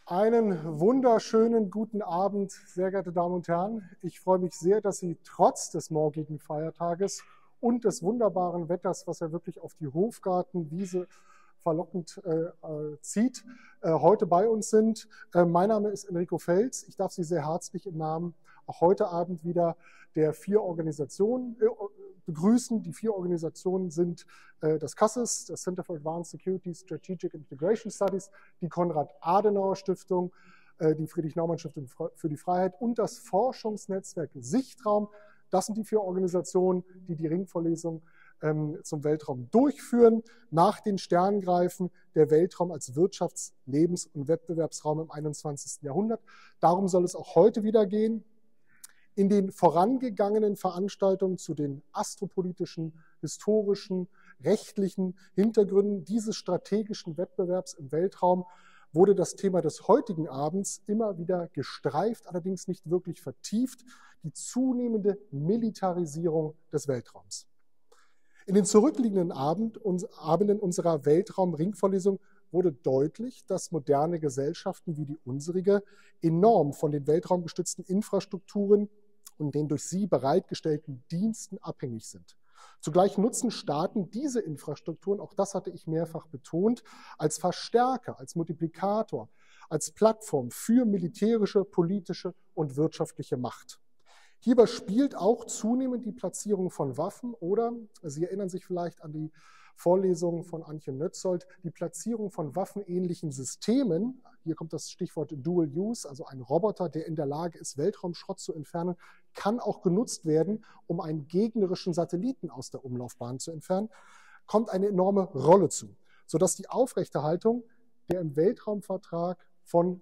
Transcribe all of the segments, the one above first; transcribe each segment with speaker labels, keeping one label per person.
Speaker 1: Einen wunderschönen guten Abend, sehr geehrte Damen und Herren. Ich freue mich sehr, dass Sie trotz des morgigen Feiertages und des wunderbaren Wetters, was ja wirklich auf die Hofgartenwiese verlockend zieht, heute bei uns sind. Mein Name ist Enrico Fels. Ich darf Sie sehr herzlich im Namen auch heute Abend wieder der 4 Organisationen begrüßen. Die 4 Organisationen sind das CASSIS, das Center for Advanced Security Strategic Integration Studies, die Konrad-Adenauer-Stiftung, die Friedrich-Naumann-Stiftung für die Freiheit und das Forschungsnetzwerk Sichtraum. Das sind die 4 Organisationen, die die Ringvorlesung zum Weltraum durchführen. Nach den Sterngreifen der Weltraum als Wirtschafts-, Lebens- und Wettbewerbsraum im 21. Jahrhundert. Darum soll es auch heute wieder gehen. In den vorangegangenen Veranstaltungen zu den astropolitischen, historischen, rechtlichen Hintergründen dieses strategischen Wettbewerbs im Weltraum wurde das Thema des heutigen Abends immer wieder gestreift, allerdings nicht wirklich vertieft, die zunehmende Militarisierung des Weltraums. In den zurückliegenden Abenden unserer Weltraum-Ringvorlesung wurde deutlich, dass moderne Gesellschaften wie die unsere enorm von den weltraumgestützten Infrastrukturen und den durch sie bereitgestellten Diensten abhängig sind. Zugleich nutzen Staaten diese Infrastrukturen, auch das hatte ich mehrfach betont, als Verstärker, als Multiplikator, als Plattform für militärische, politische und wirtschaftliche Macht. Hierbei spielt auch zunehmend die Platzierung von Waffen oder, Sie erinnern sich vielleicht an die Vorlesung von Antje Nötzold, die Platzierung von waffenähnlichen Systemen, hier kommt das Stichwort Dual Use, also ein Roboter, der in der Lage ist, Weltraumschrott zu entfernen, kann auch genutzt werden, um einen gegnerischen Satelliten aus der Umlaufbahn zu entfernen, kommt eine enorme Rolle zu, sodass die Aufrechterhaltung der im Weltraumvertrag von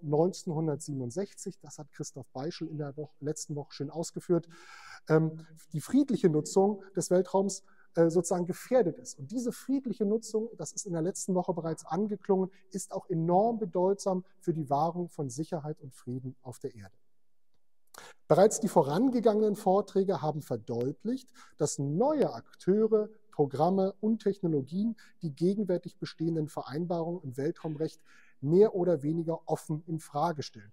Speaker 1: 1967, das hat Christoph Beischel in der letzten Woche schön ausgeführt, die friedliche Nutzung des Weltraums sozusagen gefährdet ist. Und diese friedliche Nutzung, das ist in der letzten Woche bereits angeklungen, ist auch enorm bedeutsam für die Wahrung von Sicherheit und Frieden auf der Erde. Bereits die vorangegangenen Vorträge haben verdeutlicht, dass neue Akteure, Programme und Technologien die gegenwärtig bestehenden Vereinbarungen im Weltraumrecht mehr oder weniger offen in Frage stellen.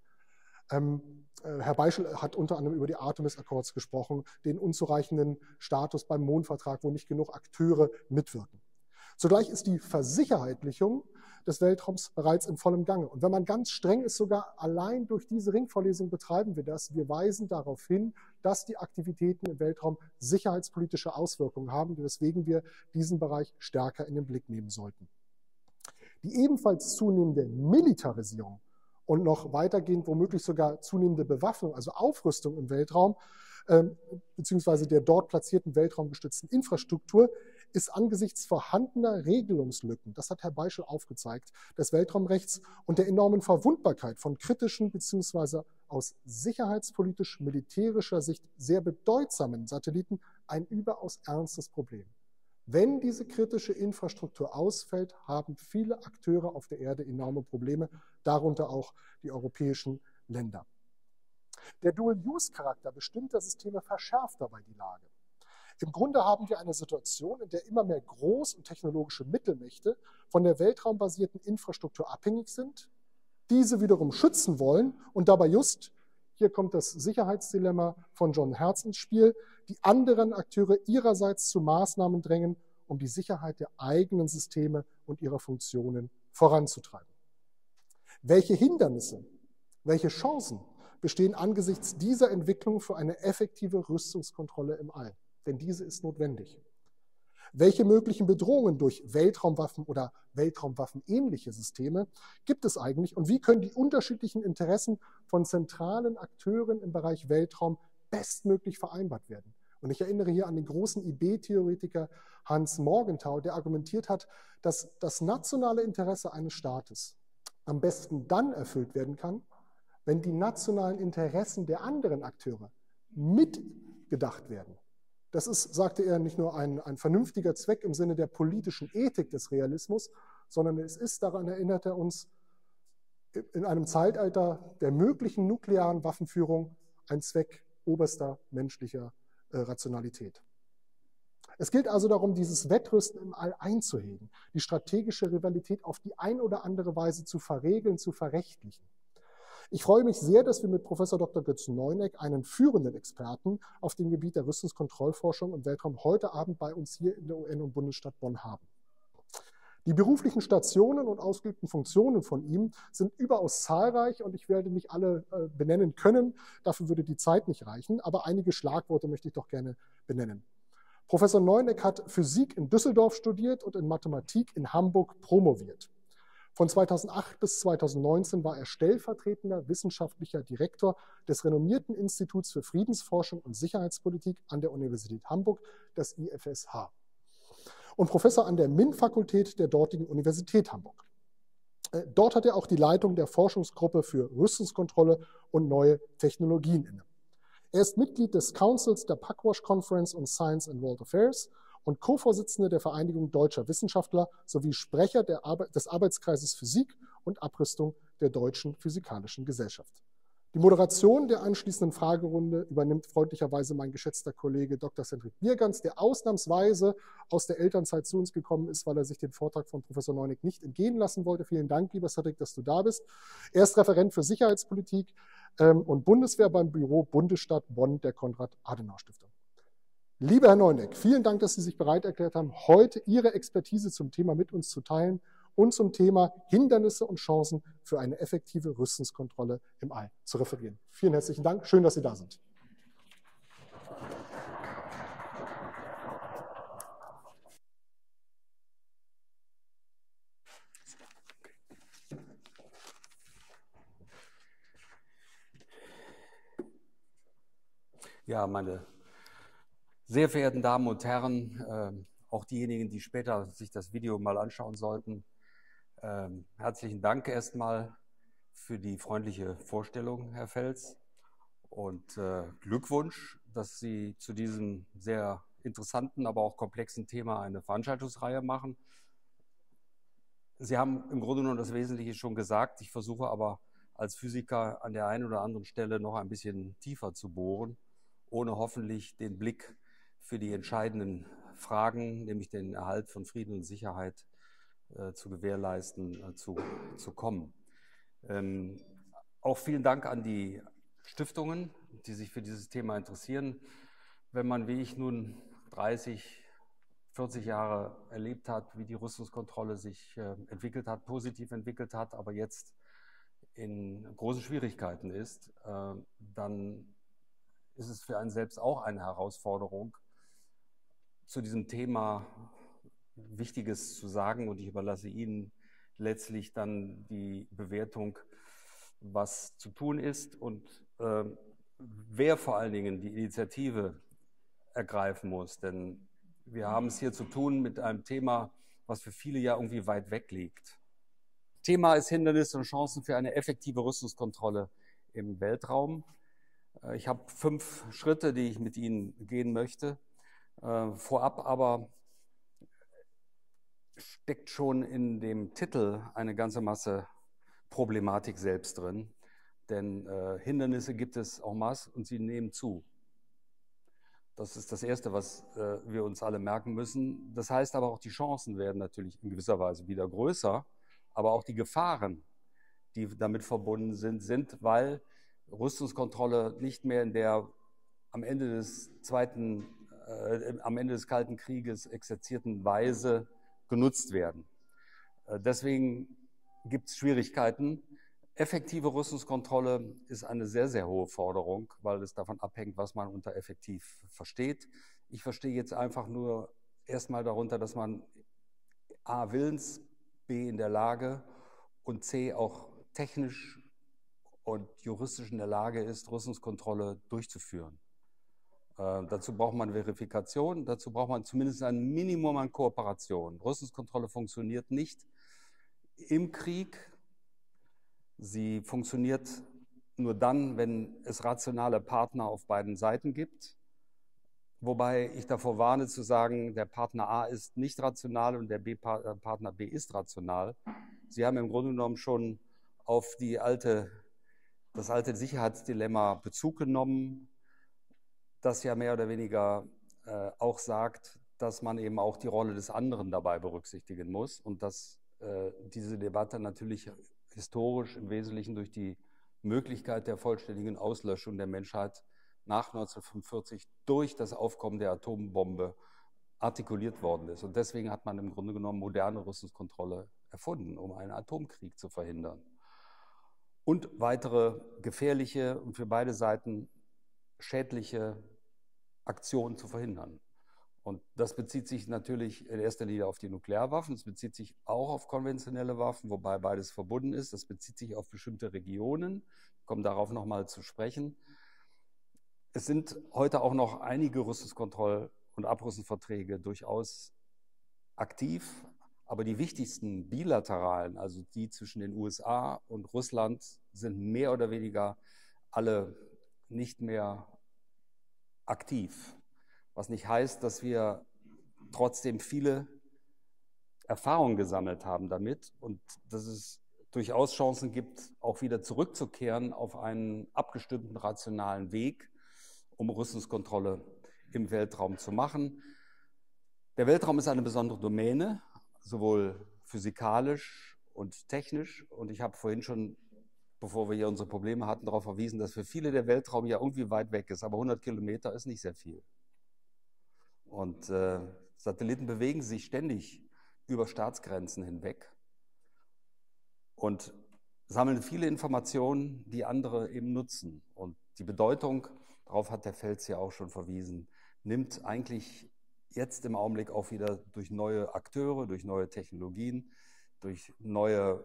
Speaker 1: Herr Beischel hat unter anderem über die Artemis Accords gesprochen, den unzureichenden Status beim Mondvertrag, wo nicht genug Akteure mitwirken. Zugleich ist die Versicherheitlichung des Weltraums bereits in vollem Gange. Und wenn man ganz streng ist, sogar allein durch diese Ringvorlesung betreiben wir das. Wir weisen darauf hin, dass die Aktivitäten im Weltraum sicherheitspolitische Auswirkungen haben, weswegen wir diesen Bereich stärker in den Blick nehmen sollten. Die ebenfalls zunehmende Militarisierung und noch weitergehend womöglich sogar zunehmende Bewaffnung, also Aufrüstung im Weltraum, beziehungsweise der dort platzierten weltraumgestützten Infrastruktur, ist angesichts vorhandener Regelungslücken, das hat Herr Beischel aufgezeigt, des Weltraumrechts und der enormen Verwundbarkeit von kritischen beziehungsweise aus sicherheitspolitisch-militärischer Sicht sehr bedeutsamen Satelliten ein überaus ernstes Problem. Wenn diese kritische Infrastruktur ausfällt, haben viele Akteure auf der Erde enorme Probleme, darunter auch die europäischen Länder. Der Dual-Use-Charakter bestimmter Systeme verschärft dabei die Lage. Im Grunde haben wir eine Situation, in der immer mehr Groß- und technologische Mittelmächte von der weltraumbasierten Infrastruktur abhängig sind, diese wiederum schützen wollen und dabei just, hier kommt das Sicherheitsdilemma von John Hertz ins Spiel, die anderen Akteure ihrerseits zu Maßnahmen drängen, um die Sicherheit der eigenen Systeme und ihrer Funktionen voranzutreiben. Welche Hindernisse, welche Chancen bestehen angesichts dieser Entwicklung für eine effektive Rüstungskontrolle im All? Denn diese ist notwendig. Welche möglichen Bedrohungen durch Weltraumwaffen oder Weltraumwaffenähnliche Systeme gibt es eigentlich und wie können die unterschiedlichen Interessen von zentralen Akteuren im Bereich Weltraum bestmöglich vereinbart werden? Und ich erinnere hier an den großen IB-Theoretiker Hans Morgenthau, der argumentiert hat, dass das nationale Interesse eines Staates am besten dann erfüllt werden kann, wenn die nationalen Interessen der anderen Akteure mitgedacht werden. Das ist, sagte er, nicht nur ein vernünftiger Zweck im Sinne der politischen Ethik des Realismus, sondern es ist, daran erinnert er uns, in einem Zeitalter der möglichen nuklearen Waffenführung ein Zweck oberster menschlicher Rationalität. Es gilt also darum, dieses Wettrüsten im All einzuhegen, die strategische Rivalität auf die ein oder andere Weise zu verregeln, zu verrechtlichen. Ich freue mich sehr, dass wir mit Professor Dr. Götz Neuneck einen führenden Experten auf dem Gebiet der Rüstungskontrollforschung im Weltraum heute Abend bei uns hier in der UN und Bundesstadt Bonn haben. Die beruflichen Stationen und ausgeübten Funktionen von ihm sind überaus zahlreich und ich werde nicht alle benennen können, dafür würde die Zeit nicht reichen, aber einige Schlagworte möchte ich doch gerne benennen. Professor Neuneck hat Physik in Düsseldorf studiert und in Mathematik in Hamburg promoviert. Von 2008 bis 2019 war er stellvertretender wissenschaftlicher Direktor des renommierten Instituts für Friedensforschung und Sicherheitspolitik an der Universität Hamburg, das IFSH. Und Professor an der MINT-Fakultät der dortigen Universität Hamburg. Dort hat er auch die Leitung der Forschungsgruppe für Rüstungskontrolle und neue Technologien inne. Er ist Mitglied des Councils der Pugwash Conference on Science and World Affairs und Co-Vorsitzender der Vereinigung Deutscher Wissenschaftler sowie Sprecher des Arbeitskreises Physik und Abrüstung der Deutschen Physikalischen Gesellschaft. Die Moderation der anschließenden Fragerunde übernimmt freundlicherweise mein geschätzter Kollege Dr. Cedric Biergans, der ausnahmsweise aus der Elternzeit zu uns gekommen ist, weil er sich den Vortrag von Professor Neuneck nicht entgehen lassen wollte. Vielen Dank, lieber Cedric, dass du da bist. Er ist Referent für Sicherheitspolitik und Bundeswehr beim Büro Bundesstadt Bonn der Konrad-Adenauer-Stiftung. Lieber Herr Neuneck, vielen Dank, dass Sie sich bereit erklärt haben, heute Ihre Expertise zum Thema mit uns zu teilen und zum Thema Hindernisse und Chancen für eine effektive Rüstungskontrolle im All zu referieren. Vielen herzlichen Dank. Schön, dass Sie da sind.
Speaker 2: Ja, meine sehr verehrten Damen und Herren, auch diejenigen, die später sich das Video mal anschauen sollten, herzlichen Dank erstmal für die freundliche Vorstellung, Herr Fels, und Glückwunsch, dass Sie zu diesem sehr interessanten, aber auch komplexen Thema eine Veranstaltungsreihe machen. Sie haben im Grunde genommen das Wesentliche schon gesagt. Ich versuche aber als Physiker an der einen oder anderen Stelle noch ein bisschen tiefer zu bohren, ohne hoffentlich den Blick für die entscheidenden Fragen, nämlich den Erhalt von Frieden und Sicherheit zu gewährleisten, zu kommen. Auch vielen Dank an die Stiftungen, die sich für dieses Thema interessieren. Wenn man wie ich nun 30, 40 Jahre erlebt hat, wie die Rüstungskontrolle sich entwickelt hat, positiv entwickelt hat, aber jetzt in großen Schwierigkeiten ist, dann ist es für einen selbst auch eine Herausforderung, zu diesem Thema Wichtiges zu sagen, und ich überlasse Ihnen letztlich dann die Bewertung, was zu tun ist und wer vor allen Dingen die Initiative ergreifen muss. Denn wir haben es hier zu tun mit einem Thema, was für viele ja irgendwie weit weg liegt. Thema ist Hindernisse und Chancen für eine effektive Rüstungskontrolle im Weltraum. Ich habe 5 Schritte, die ich mit Ihnen gehen möchte. Vorab aber steckt schon in dem Titel eine ganze Masse Problematik selbst drin. Denn Hindernisse gibt es en masse und sie nehmen zu. Das ist das Erste, was wir uns alle merken müssen. Das heißt aber auch, die Chancen werden natürlich in gewisser Weise wieder größer, aber auch die Gefahren, die damit verbunden sind, weil Rüstungskontrolle nicht mehr in der am Ende des Kalten Krieges exerzierten Weise genutzt werden. Deswegen gibt es Schwierigkeiten. Effektive Rüstungskontrolle ist eine sehr, sehr hohe Forderung, weil es davon abhängt, was man unter effektiv versteht. Ich verstehe jetzt einfach nur erstmal darunter, dass man A, willens, B, in der Lage und C, auch technisch und juristisch in der Lage ist, Rüstungskontrolle durchzuführen. Dazu braucht man Verifikation, dazu braucht man zumindest ein Minimum an Kooperation. Rüstungskontrolle funktioniert nicht im Krieg. Sie funktioniert nur dann, wenn es rationale Partner auf beiden Seiten gibt. Wobei ich davor warne zu sagen, der Partner A ist nicht rational und der Partner B ist rational. Sie haben im Grunde genommen schon auf das alte Sicherheitsdilemma Bezug genommen, das ja mehr oder weniger auch sagt, dass man eben auch die Rolle des anderen dabei berücksichtigen muss und dass diese Debatte natürlich historisch im Wesentlichen durch die Möglichkeit der vollständigen Auslöschung der Menschheit nach 1945 durch das Aufkommen der Atombombe artikuliert worden ist. Und deswegen hat man im Grunde genommen moderne Rüstungskontrolle erfunden, um einen Atomkrieg zu verhindern. Und weitere gefährliche und für beide Seiten schädliche Aktionen zu verhindern. Und das bezieht sich natürlich in erster Linie auf die Nuklearwaffen, es bezieht sich auch auf konventionelle Waffen, wobei beides verbunden ist. Das bezieht sich auf bestimmte Regionen. Ich komme darauf nochmal zu sprechen. Es sind heute auch noch einige Rüstungskontroll- und Abrüstungsverträge durchaus aktiv, aber die wichtigsten bilateralen, also die zwischen den USA und Russland, sind mehr oder weniger alle nicht mehr aktiv. Was nicht heißt, dass wir trotzdem viele Erfahrungen gesammelt haben damit und dass es durchaus Chancen gibt, auch wieder zurückzukehren auf einen abgestimmten, rationalen Weg, um Rüstungskontrolle im Weltraum zu machen. Der Weltraum ist eine besondere Domäne, sowohl physikalisch und technisch. Und ich habe vorhin schon, bevor wir hier unsere Probleme hatten, darauf verwiesen, dass für viele der Weltraum ja irgendwie weit weg ist. Aber 100 Kilometer ist nicht sehr viel. Und Satelliten bewegen sich ständig über Staatsgrenzen hinweg und sammeln viele Informationen, die andere eben nutzen. Und die Bedeutung, darauf hat der Fels ja auch schon verwiesen, nimmt eigentlich jetzt im Augenblick auch wieder durch neue Akteure, durch neue Technologien, durch neues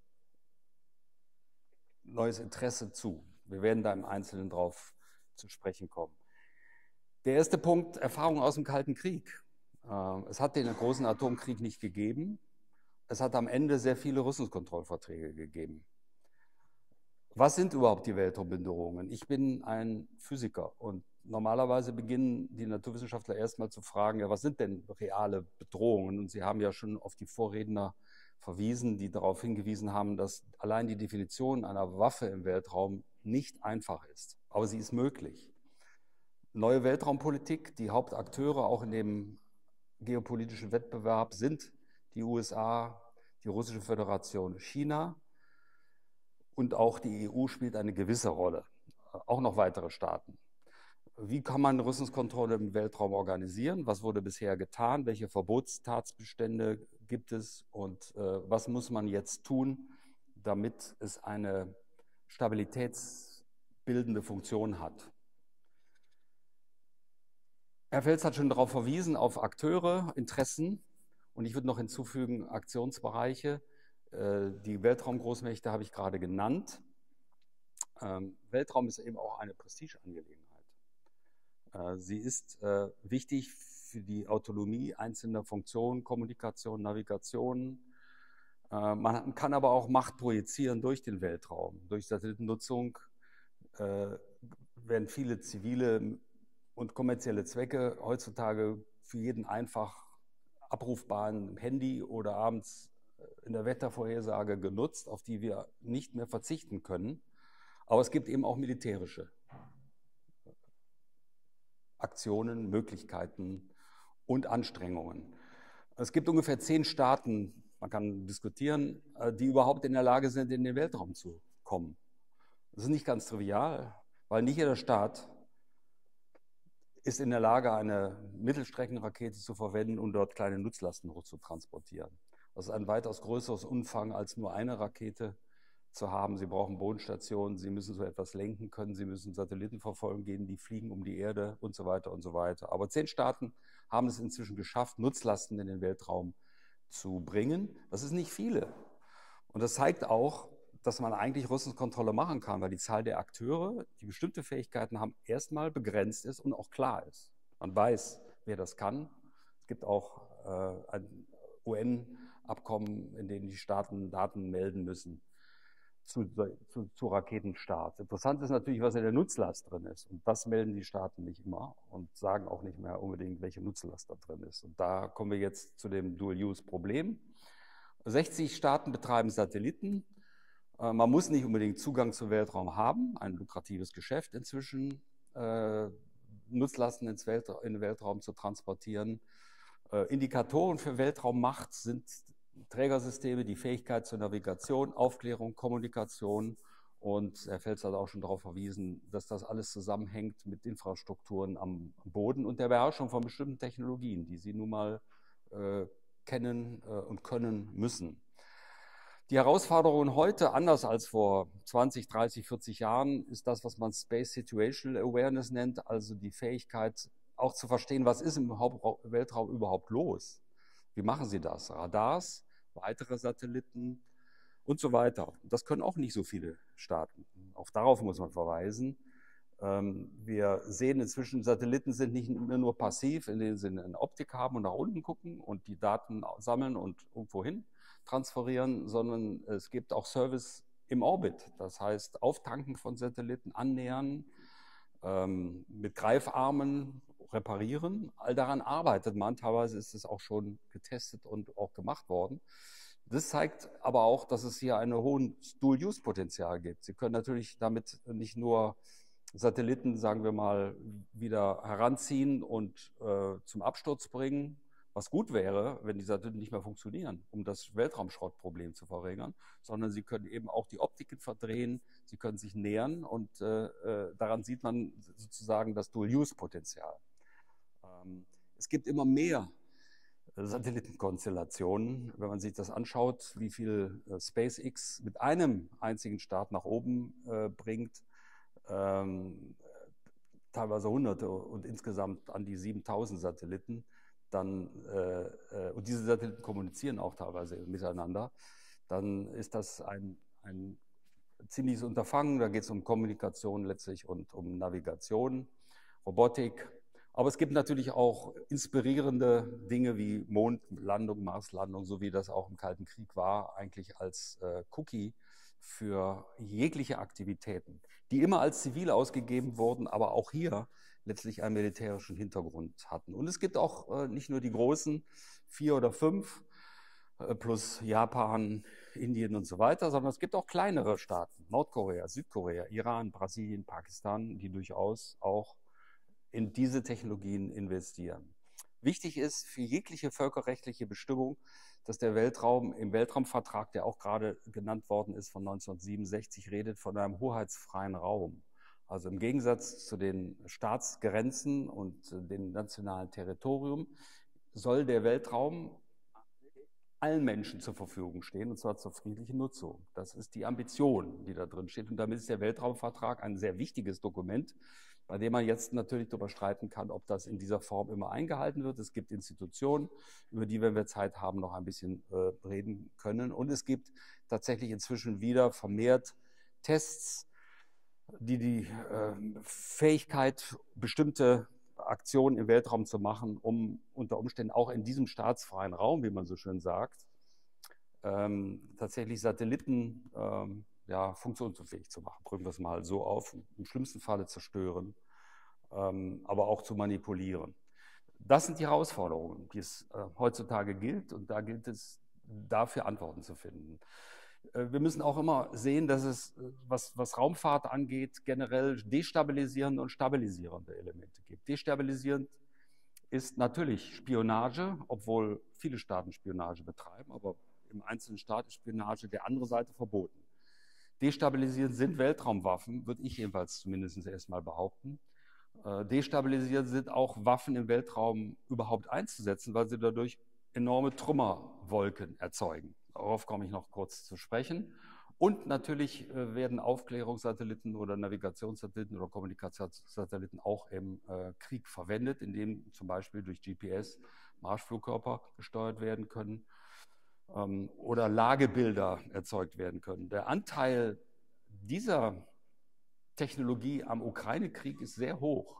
Speaker 2: Interesse zu. Wir werden da im Einzelnen drauf zu sprechen kommen. Der erste Punkt, Erfahrung aus dem Kalten Krieg. Es hat den großen Atomkrieg nicht gegeben. Es hat am Ende sehr viele Rüstungskontrollverträge gegeben. Was sind überhaupt die Weltraumbedrohungen? Ich bin ein Physiker und normalerweise beginnen die Naturwissenschaftler erstmal zu fragen, ja, was sind denn reale Bedrohungen? Und Sie haben ja schon auf die Vorredner verwiesen, die darauf hingewiesen haben, dass allein die Definition einer Waffe im Weltraum nicht einfach ist. Aber sie ist möglich. Neue Weltraumpolitik, die Hauptakteure auch in dem geopolitischen Wettbewerb sind die USA, die Russische Föderation, China und auch die EU spielt eine gewisse Rolle, auch noch weitere Staaten. Wie kann man Rüstungskontrolle im Weltraum organisieren? Was wurde bisher getan? Welche Verbotstatsbestände gibt es? Und was muss man jetzt tun, damit es eine stabilitätsbildende Funktion hat? Herr Fels hat schon darauf verwiesen, auf Akteure, Interessen und ich würde noch hinzufügen Aktionsbereiche. Die Weltraumgroßmächte habe ich gerade genannt. Weltraum ist eben auch eine Prestigeangelegenheit. Sie ist wichtig für die Autonomie einzelner Funktionen, Kommunikation, Navigation. Man kann aber auch Macht projizieren durch den Weltraum. Durch Satellitennutzung werden viele zivile und kommerzielle Zwecke heutzutage für jeden einfach abrufbaren Handy oder abends in der Wettervorhersage genutzt, auf die wir nicht mehr verzichten können. Aber es gibt eben auch militärische Aktionen, Möglichkeiten und Anstrengungen. Es gibt ungefähr 10 Staaten, man kann diskutieren, die überhaupt in der Lage sind, in den Weltraum zu kommen. Das ist nicht ganz trivial, weil nicht jeder Staat ist in der Lage, eine Mittelstreckenrakete zu verwenden und dort kleine Nutzlasten hoch zu transportieren. Das ist ein weitaus größeres Umfang, als nur eine Rakete zu haben. Sie brauchen Bodenstationen, Sie müssen so etwas lenken können, Sie müssen Satelliten verfolgen gehen, die fliegen um die Erde und so weiter und so weiter. Aber 10 Staaten haben es inzwischen geschafft, Nutzlasten in den Weltraum zu bringen. Das ist nicht viele. Und das zeigt auch, dass man eigentlich Rüstungskontrolle machen kann, weil die Zahl der Akteure, die bestimmte Fähigkeiten haben, erstmal begrenzt ist und auch klar ist. Man weiß, wer das kann. Es gibt auch ein UN-Abkommen, in dem die Staaten Daten melden müssen zu Raketenstarts. Interessant ist natürlich, was in der Nutzlast drin ist. Und das melden die Staaten nicht immer und sagen auch nicht mehr unbedingt, welche Nutzlast da drin ist. Und da kommen wir jetzt zu dem Dual-Use-Problem. 60 Staaten betreiben Satelliten. Man muss nicht unbedingt Zugang zum Weltraum haben, ein lukratives Geschäft inzwischen, Nutzlasten in den Weltraum zu transportieren. Indikatoren für Weltraummacht sind Trägersysteme, die Fähigkeit zur Navigation, Aufklärung, Kommunikation Und Herr Fels hat auch schon darauf verwiesen, dass das alles zusammenhängt mit Infrastrukturen am Boden und der Beherrschung von bestimmten Technologien, die Sie nun mal kennen und können müssen. Die Herausforderung heute, anders als vor 20, 30, 40 Jahren, ist das, was man Space Situational Awareness nennt, also die Fähigkeit, auch zu verstehen, was ist im Weltraum überhaupt los? Wie machen Sie das? Radars, weitere Satelliten und so weiter. Das können auch nicht so viele Staaten. Auch darauf muss man verweisen. Wir sehen inzwischen, Satelliten sind nicht mehr nur passiv, in denen sie eine Optik haben und nach unten gucken und die Daten sammeln und irgendwo hin transferieren, sondern es gibt auch Service im Orbit. Das heißt, Auftanken von Satelliten, annähern, mit Greifarmen reparieren. All daran arbeitet man. Teilweise ist es auch schon getestet und auch gemacht worden. Das zeigt aber auch, dass es hier ein hohes Dual-Use-Potenzial gibt. Sie können natürlich damit nicht nur Satelliten, sagen wir mal, wieder heranziehen und zum Absturz bringen, was gut wäre, wenn die Satelliten nicht mehr funktionieren, um das Weltraumschrottproblem zu verringern, sondern sie können eben auch die Optiken verdrehen, sie können sich nähern und daran sieht man sozusagen das Dual-Use-Potenzial. Es gibt immer mehr Satellitenkonstellationen. Wenn man sich das anschaut, wie viel SpaceX mit einem einzigen Start nach oben bringt, teilweise Hunderte und insgesamt an die 7000 Satelliten, dann, und diese Satelliten kommunizieren auch teilweise miteinander, dann ist das ein ziemliches Unterfangen. Da geht es um Kommunikation letztlich und um Navigation, Robotik. Aber es gibt natürlich auch inspirierende Dinge wie Mondlandung, Marslandung, so wie das auch im Kalten Krieg war, eigentlich als Cookie für jegliche Aktivitäten, die immer als zivil ausgegeben wurden, aber auch hier letztlich einen militärischen Hintergrund hatten. Und es gibt auch nicht nur die großen 4 oder 5 plus Japan, Indien und so weiter, sondern es gibt auch kleinere Staaten, Nordkorea, Südkorea, Iran, Brasilien, Pakistan, die durchaus auch in diese Technologien investieren. Wichtig ist für jegliche völkerrechtliche Bestimmung, dass der Weltraum im Weltraumvertrag, der auch gerade genannt worden ist von 1967, redet von einem hoheitsfreien Raum. Also im Gegensatz zu den Staatsgrenzen und dem nationalen Territorium soll der Weltraum allen Menschen zur Verfügung stehen, und zwar zur friedlichen Nutzung. Das ist die Ambition, die da drin steht. Und damit ist der Weltraumvertrag ein sehr wichtiges Dokument, bei dem man jetzt natürlich darüber streiten kann, ob das in dieser Form immer eingehalten wird. Es gibt Institutionen, über die, wenn wir Zeit haben, noch ein bisschen reden können. Und es gibt tatsächlich inzwischen wieder vermehrt Tests, die Fähigkeit, bestimmte Aktionen im Weltraum zu machen, um unter Umständen auch in diesem staatsfreien Raum, wie man so schön sagt, tatsächlich Satelliten funktionsunfähig zu machen. Drücken wir es mal so auf, im schlimmsten Falle zerstören, aber auch zu manipulieren. Das sind die Herausforderungen, die es heutzutage gilt, und da gilt es, dafür Antworten zu finden. Wir müssen auch immer sehen, dass es, was Raumfahrt angeht, generell destabilisierende und stabilisierende Elemente gibt. Destabilisierend ist natürlich Spionage, obwohl viele Staaten Spionage betreiben, aber im einzelnen Staat ist Spionage der anderen Seite verboten. Destabilisierend sind Weltraumwaffen, würde ich jedenfalls zumindest erstmal behaupten. Destabilisierend sind auch Waffen im Weltraum überhaupt einzusetzen, weil sie dadurch enorme Trümmerwolken erzeugen. Darauf komme ich noch kurz zu sprechen. Und natürlich werden Aufklärungssatelliten oder Navigationssatelliten oder Kommunikationssatelliten auch im Krieg verwendet, indem zum Beispiel durch GPS Marschflugkörper gesteuert werden können oder Lagebilder erzeugt werden können. Der Anteil dieser Technologie am Ukraine-Krieg ist sehr hoch,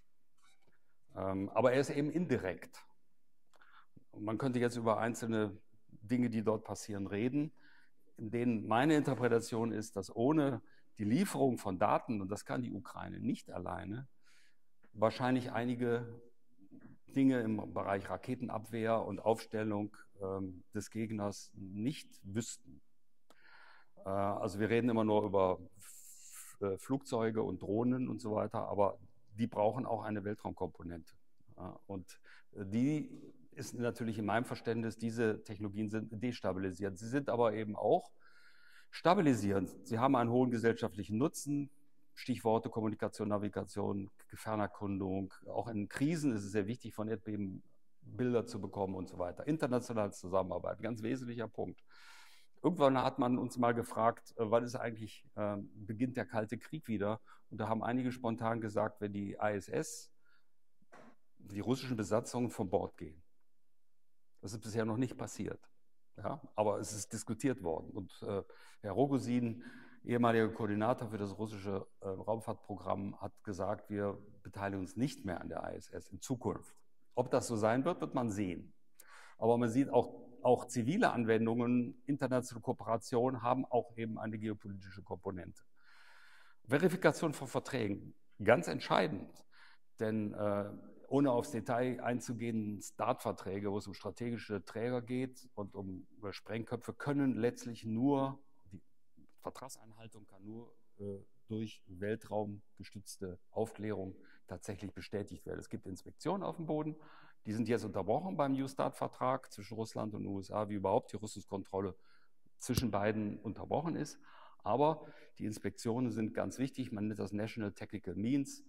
Speaker 2: aber er ist eben indirekt. Und man könnte jetzt über einzelne Dinge, die dort passieren, reden, in denen meine Interpretation ist, dass ohne die Lieferung von Daten, und das kann die Ukraine nicht alleine, wahrscheinlich einige Dinge im Bereich Raketenabwehr und Aufstellung des Gegners nicht wüssten. Also wir reden immer nur über Flugzeuge und Drohnen und so weiter, aber die brauchen auch eine Weltraumkomponente. Und die ist natürlich in meinem Verständnis, diese Technologien sind destabilisiert. Sie sind aber eben auch Stabilisierend. Sie haben einen hohen gesellschaftlichen Nutzen. Stichworte Kommunikation, Navigation, Fernerkundung. Auch in Krisen ist es sehr wichtig, von Erdbeben Bilder zu bekommen und so weiter. Internationale Zusammenarbeit, ganz wesentlicher Punkt. Irgendwann hat man uns mal gefragt, wann ist eigentlich, beginnt der Kalte Krieg wieder? Und da haben einige spontan gesagt, wenn die ISS, die russischen Besatzungen von Bord gehen. Das ist bisher noch nicht passiert. Ja? Aber es ist diskutiert worden. Und Herr Rogosin, ehemaliger Koordinator für das russische Raumfahrtprogramm, hat gesagt, wir beteiligen uns nicht mehr an der ISS in Zukunft. Ob das so sein wird, wird man sehen. Aber man sieht auch zivile Anwendungen, internationale Kooperation haben auch eben eine geopolitische Komponente. Verifikation von Verträgen, ganz entscheidend, denn ohne aufs Detail einzugehen, Startverträge, wo es um strategische Träger geht und um Sprengköpfe, können letztlich nur, die Vertragseinhaltung kann nur durch weltraumgestützte Aufklärung tatsächlich bestätigt werden. Es gibt Inspektionen auf dem Boden, die sind jetzt unterbrochen beim New Start-Vertrag zwischen Russland und den USA, wie überhaupt die Rüstungskontrolle zwischen beiden unterbrochen ist. Aber die Inspektionen sind ganz wichtig, man nennt das National Technical Means.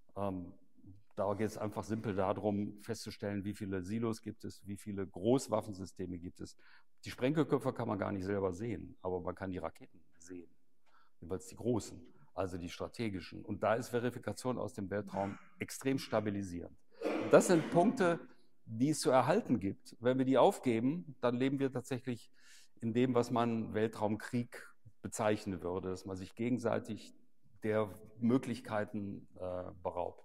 Speaker 2: Da geht es einfach simpel darum, festzustellen, wie viele Silos gibt es, wie viele Großwaffensysteme gibt es. Die Sprengköpfe kann man gar nicht selber sehen, aber man kann die Raketen sehen, jeweils die großen, also die strategischen. Und da ist Verifikation aus dem Weltraum extrem stabilisierend. Und das sind Punkte, die es zu erhalten gibt. Wenn wir die aufgeben, dann leben wir tatsächlich in dem, was man Weltraumkrieg bezeichnen würde, dass man sich gegenseitig der Möglichkeiten beraubt.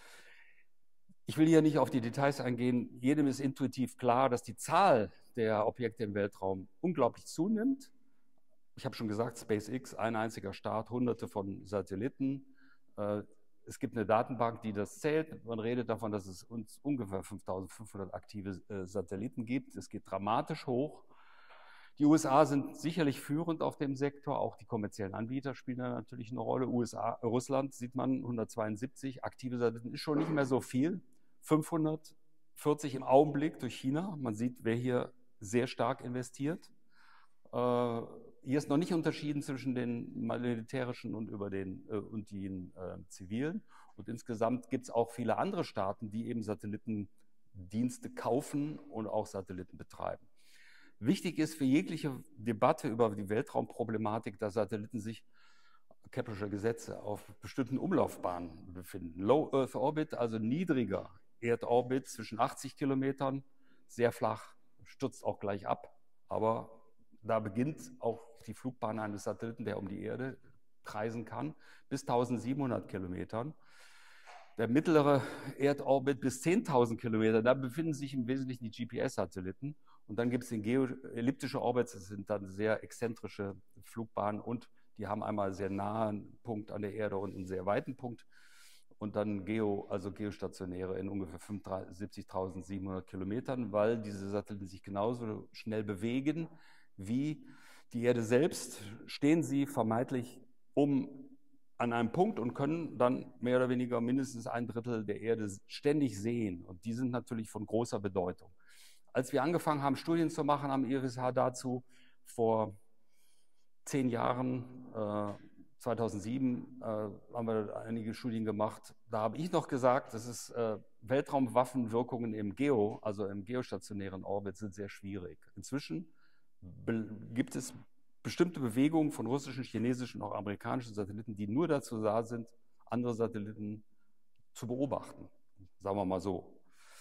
Speaker 2: Ich will hier nicht auf die Details eingehen. Jedem ist intuitiv klar, dass die Zahl der Objekte im Weltraum unglaublich zunimmt. Ich habe schon gesagt, SpaceX, ein einziger Start, hunderte von Satelliten. Es gibt eine Datenbank, die das zählt. Man redet davon, dass es uns ungefähr 5.500 aktive Satelliten gibt. Es geht dramatisch hoch. Die USA sind sicherlich führend auf dem Sektor. Auch die kommerziellen Anbieter spielen da natürlich eine Rolle. Russland sieht man 172 aktive Satelliten, ist schon nicht mehr so viel. 540 im Augenblick durch China. Man sieht, wer hier sehr stark investiert. Hier ist noch nicht unterschieden zwischen den militärischen und den zivilen. Und insgesamt gibt es auch viele andere Staaten, die eben Satellitendienste kaufen und auch Satelliten betreiben. Wichtig ist für jegliche Debatte über die Weltraumproblematik, dass Satelliten sich, Keplersche Gesetze, auf bestimmten Umlaufbahnen befinden. Low Earth Orbit, also niedriger Erdorbit zwischen 80 Kilometern, sehr flach, stürzt auch gleich ab. Aber da beginnt auch die Flugbahn eines Satelliten, der um die Erde kreisen kann, bis 1700 Kilometern. Der mittlere Erdorbit bis 10.000 Kilometer, da befinden sich im Wesentlichen die GPS-Satelliten. Und dann gibt es den elliptische Orbits, das sind dann sehr exzentrische Flugbahnen und die haben einmal sehr nahen Punkt an der Erde und einen sehr weiten Punkt. Und dann geostationäre in ungefähr 70.700 Kilometern, weil diese Satelliten sich genauso schnell bewegen wie die Erde selbst, stehen sie vermeintlich an einem Punkt und können dann mehr oder weniger mindestens ein Drittel der Erde ständig sehen. Und die sind natürlich von großer Bedeutung. Als wir angefangen haben, Studien zu machen am IRIS-H dazu, vor 10 Jahren, 2007, haben wir einige Studien gemacht. Da habe ich noch gesagt, dass es Weltraumwaffenwirkungen im geostationären Orbit sind sehr schwierig. Inzwischen gibt es bestimmte Bewegungen von russischen, chinesischen, auch amerikanischen Satelliten, die nur dazu da sind, andere Satelliten zu beobachten. Sagen wir mal so.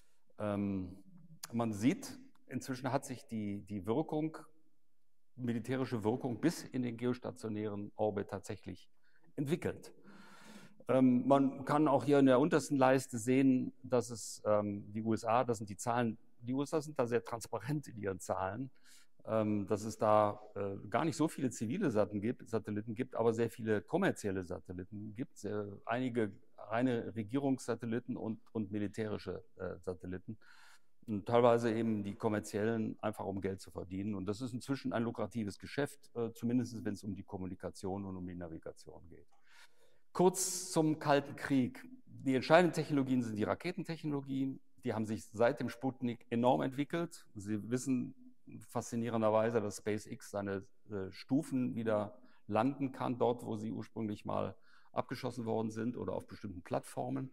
Speaker 2: Man sieht, inzwischen hat sich die Wirkung, militärische Wirkung bis in den geostationären Orbit tatsächlich entwickelt. Man kann auch hier in der untersten Leiste sehen, dass es die USA, das sind die Zahlen, die USA sind da sehr transparent in ihren Zahlen, dass es da gar nicht so viele zivile Satelliten gibt, aber sehr viele kommerzielle Satelliten gibt, einige reine Regierungssatelliten und militärische Satelliten. Und teilweise eben die kommerziellen, einfach um Geld zu verdienen. Und das ist inzwischen ein lukratives Geschäft, zumindest wenn es um die Kommunikation und um die Navigation geht. Kurz zum Kalten Krieg. Die entscheidenden Technologien sind die Raketentechnologien. Die haben sich seit dem Sputnik enorm entwickelt. Sie wissen, faszinierenderweise, dass SpaceX seine Stufen wieder landen kann, dort, wo sie ursprünglich mal abgeschossen worden sind oder auf bestimmten Plattformen.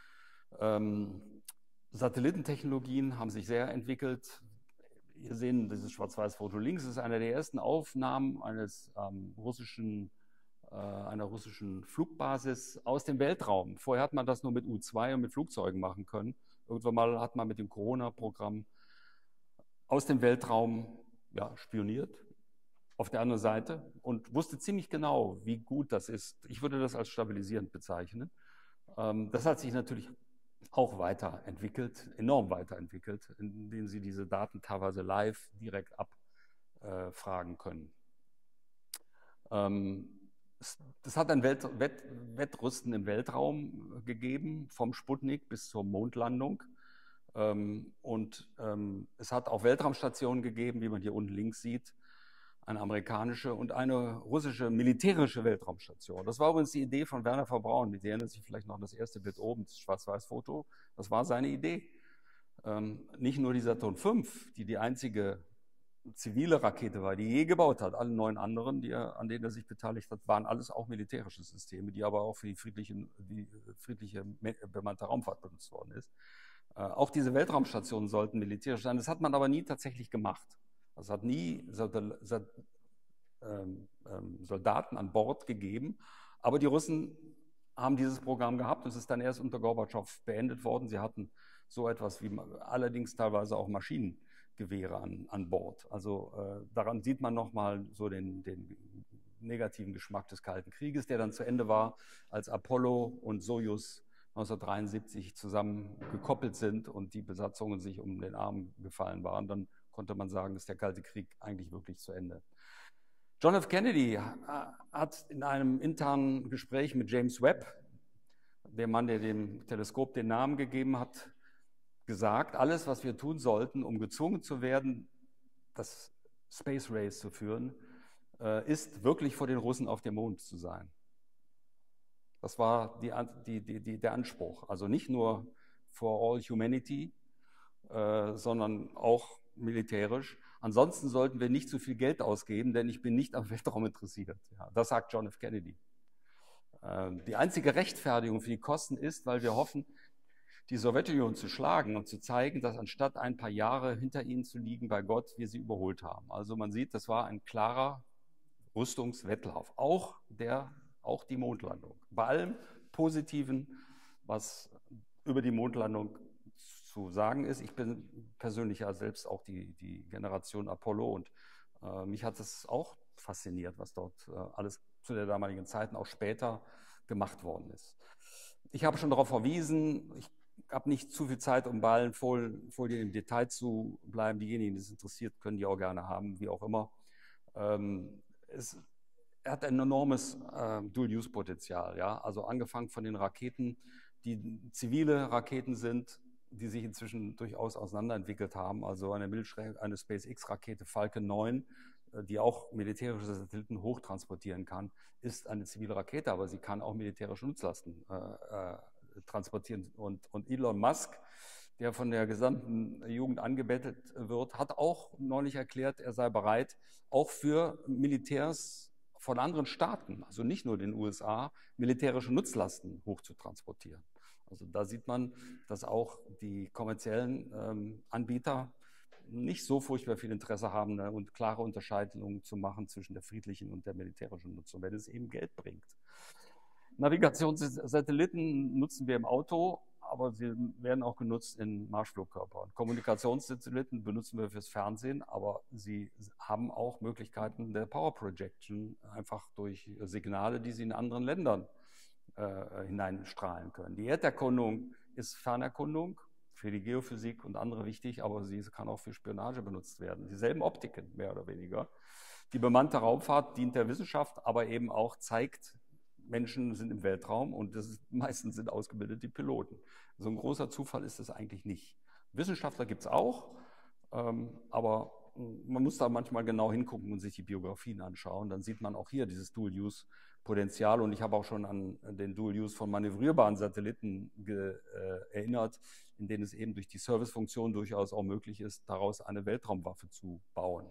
Speaker 2: Satellitentechnologien haben sich sehr entwickelt. Ihr seht dieses Schwarz-Weiß-Foto links, ist eine der ersten Aufnahmen einer russischen Flugbasis aus dem Weltraum. Vorher hat man das nur mit U-2 und mit Flugzeugen machen können. Irgendwann mal hat man mit dem Corona-Programm aus dem Weltraum spioniert, auf der anderen Seite, und wusste ziemlich genau, wie gut das ist. Ich würde das als stabilisierend bezeichnen. Das hat sich natürlich auch weiterentwickelt, enorm weiterentwickelt, indem sie diese Daten teilweise live direkt abfragen können. Es hat ein Wettrüsten im Weltraum gegeben, vom Sputnik bis zur Mondlandung. Es hat auch Weltraumstationen gegeben, wie man hier unten links sieht, eine amerikanische und eine russische militärische Weltraumstation. Das war übrigens die Idee von Wernher von Braun. Sie erinnern sich vielleicht noch an das erste Bild oben, das Schwarz-Weiß-Foto. Das war seine Idee. Nicht nur die Saturn V, die einzige zivile Rakete war, die je gebaut hat. Alle 9 anderen, an denen er sich beteiligt hat, waren alles auch militärische Systeme, die aber auch für die friedliche bemannte Raumfahrt benutzt worden ist. Auch diese Weltraumstationen sollten militärisch sein. Das hat man aber nie tatsächlich gemacht. Es hat nie Soldaten an Bord gegeben. Aber die Russen haben dieses Programm gehabt. Es ist dann erst unter Gorbatschow beendet worden. Sie hatten so etwas wie allerdings teilweise auch Maschinengewehre an Bord. Also daran sieht man nochmal so den negativen Geschmack des Kalten Krieges, der dann zu Ende war, als Apollo und Sojus 1973 zusammen gekoppelt sind und die Besatzungen sich um den Arm gefallen waren. Dann konnte man sagen, ist der Kalte Krieg eigentlich wirklich zu Ende. John F. Kennedy hat in einem internen Gespräch mit James Webb, der Mann, der dem Teleskop den Namen gegeben hat, gesagt, alles, was wir tun sollten, um gezwungen zu werden, das Space Race zu führen, ist wirklich vor den Russen auf dem Mond zu sein. Das war der Anspruch. Also nicht nur for all humanity, sondern auch militärisch. Ansonsten sollten wir nicht zu viel Geld ausgeben, denn ich bin nicht am Weltraum interessiert. Ja, das sagt John F. Kennedy. Die einzige Rechtfertigung für die Kosten ist, weil wir hoffen, die Sowjetunion zu schlagen und zu zeigen, dass anstatt ein paar Jahre hinter ihnen zu liegen bei Gott, wir sie überholt haben. Also man sieht, das war ein klarer Rüstungswettlauf. Auch die Mondlandung. Bei allem Positiven, was über die Mondlandung zu sagen ist. Ich bin persönlich ja selbst auch die Generation Apollo und mich hat es auch fasziniert, was dort alles zu der damaligen Zeit und auch später gemacht worden ist. Ich habe schon darauf verwiesen, ich habe nicht zu viel Zeit, um bei allen Folien im Detail zu bleiben. Diejenigen, die es interessiert, können die auch gerne haben, wie auch immer. Er hat ein enormes Dual-Use-Potenzial. Ja? Also angefangen von den Raketen, die zivile Raketen sind, die sich inzwischen durchaus auseinanderentwickelt haben. Also eine SpaceX-Rakete Falcon 9, die auch militärische Satelliten hochtransportieren kann, ist eine zivile Rakete, aber sie kann auch militärische Nutzlasten transportieren. Und Elon Musk, der von der gesamten Jugend angebettelt wird, hat auch neulich erklärt, er sei bereit, auch für Militärs von anderen Staaten, also nicht nur den USA, militärische Nutzlasten hochzutransportieren. Also da sieht man, dass auch die kommerziellen Anbieter nicht so furchtbar viel Interesse haben, ne, und klare Unterscheidungen zu machen zwischen der friedlichen und der militärischen Nutzung, wenn es eben Geld bringt. Navigationssatelliten nutzen wir im Auto, aber sie werden auch genutzt in Marschflugkörpern. Kommunikationssatelliten benutzen wir fürs Fernsehen, aber sie haben auch Möglichkeiten der Power Projection, einfach durch Signale, die sie in anderen Ländern hineinstrahlen können. Die Erderkundung ist Fernerkundung, für die Geophysik und andere wichtig, aber sie kann auch für Spionage benutzt werden. Dieselben Optiken, mehr oder weniger. Die bemannte Raumfahrt dient der Wissenschaft, aber eben auch zeigt, Menschen sind im Weltraum und meistens sind ausgebildete Piloten. So ein großer Zufall ist es eigentlich nicht. Wissenschaftler gibt es auch, aber man muss da manchmal genau hingucken und sich die Biografien anschauen. Dann sieht man auch hier dieses Dual-Use-Potenzial. Und ich habe auch schon an den Dual-Use von manövrierbaren Satelliten erinnert, in denen es eben durch die Servicefunktion durchaus auch möglich ist, daraus eine Weltraumwaffe zu bauen.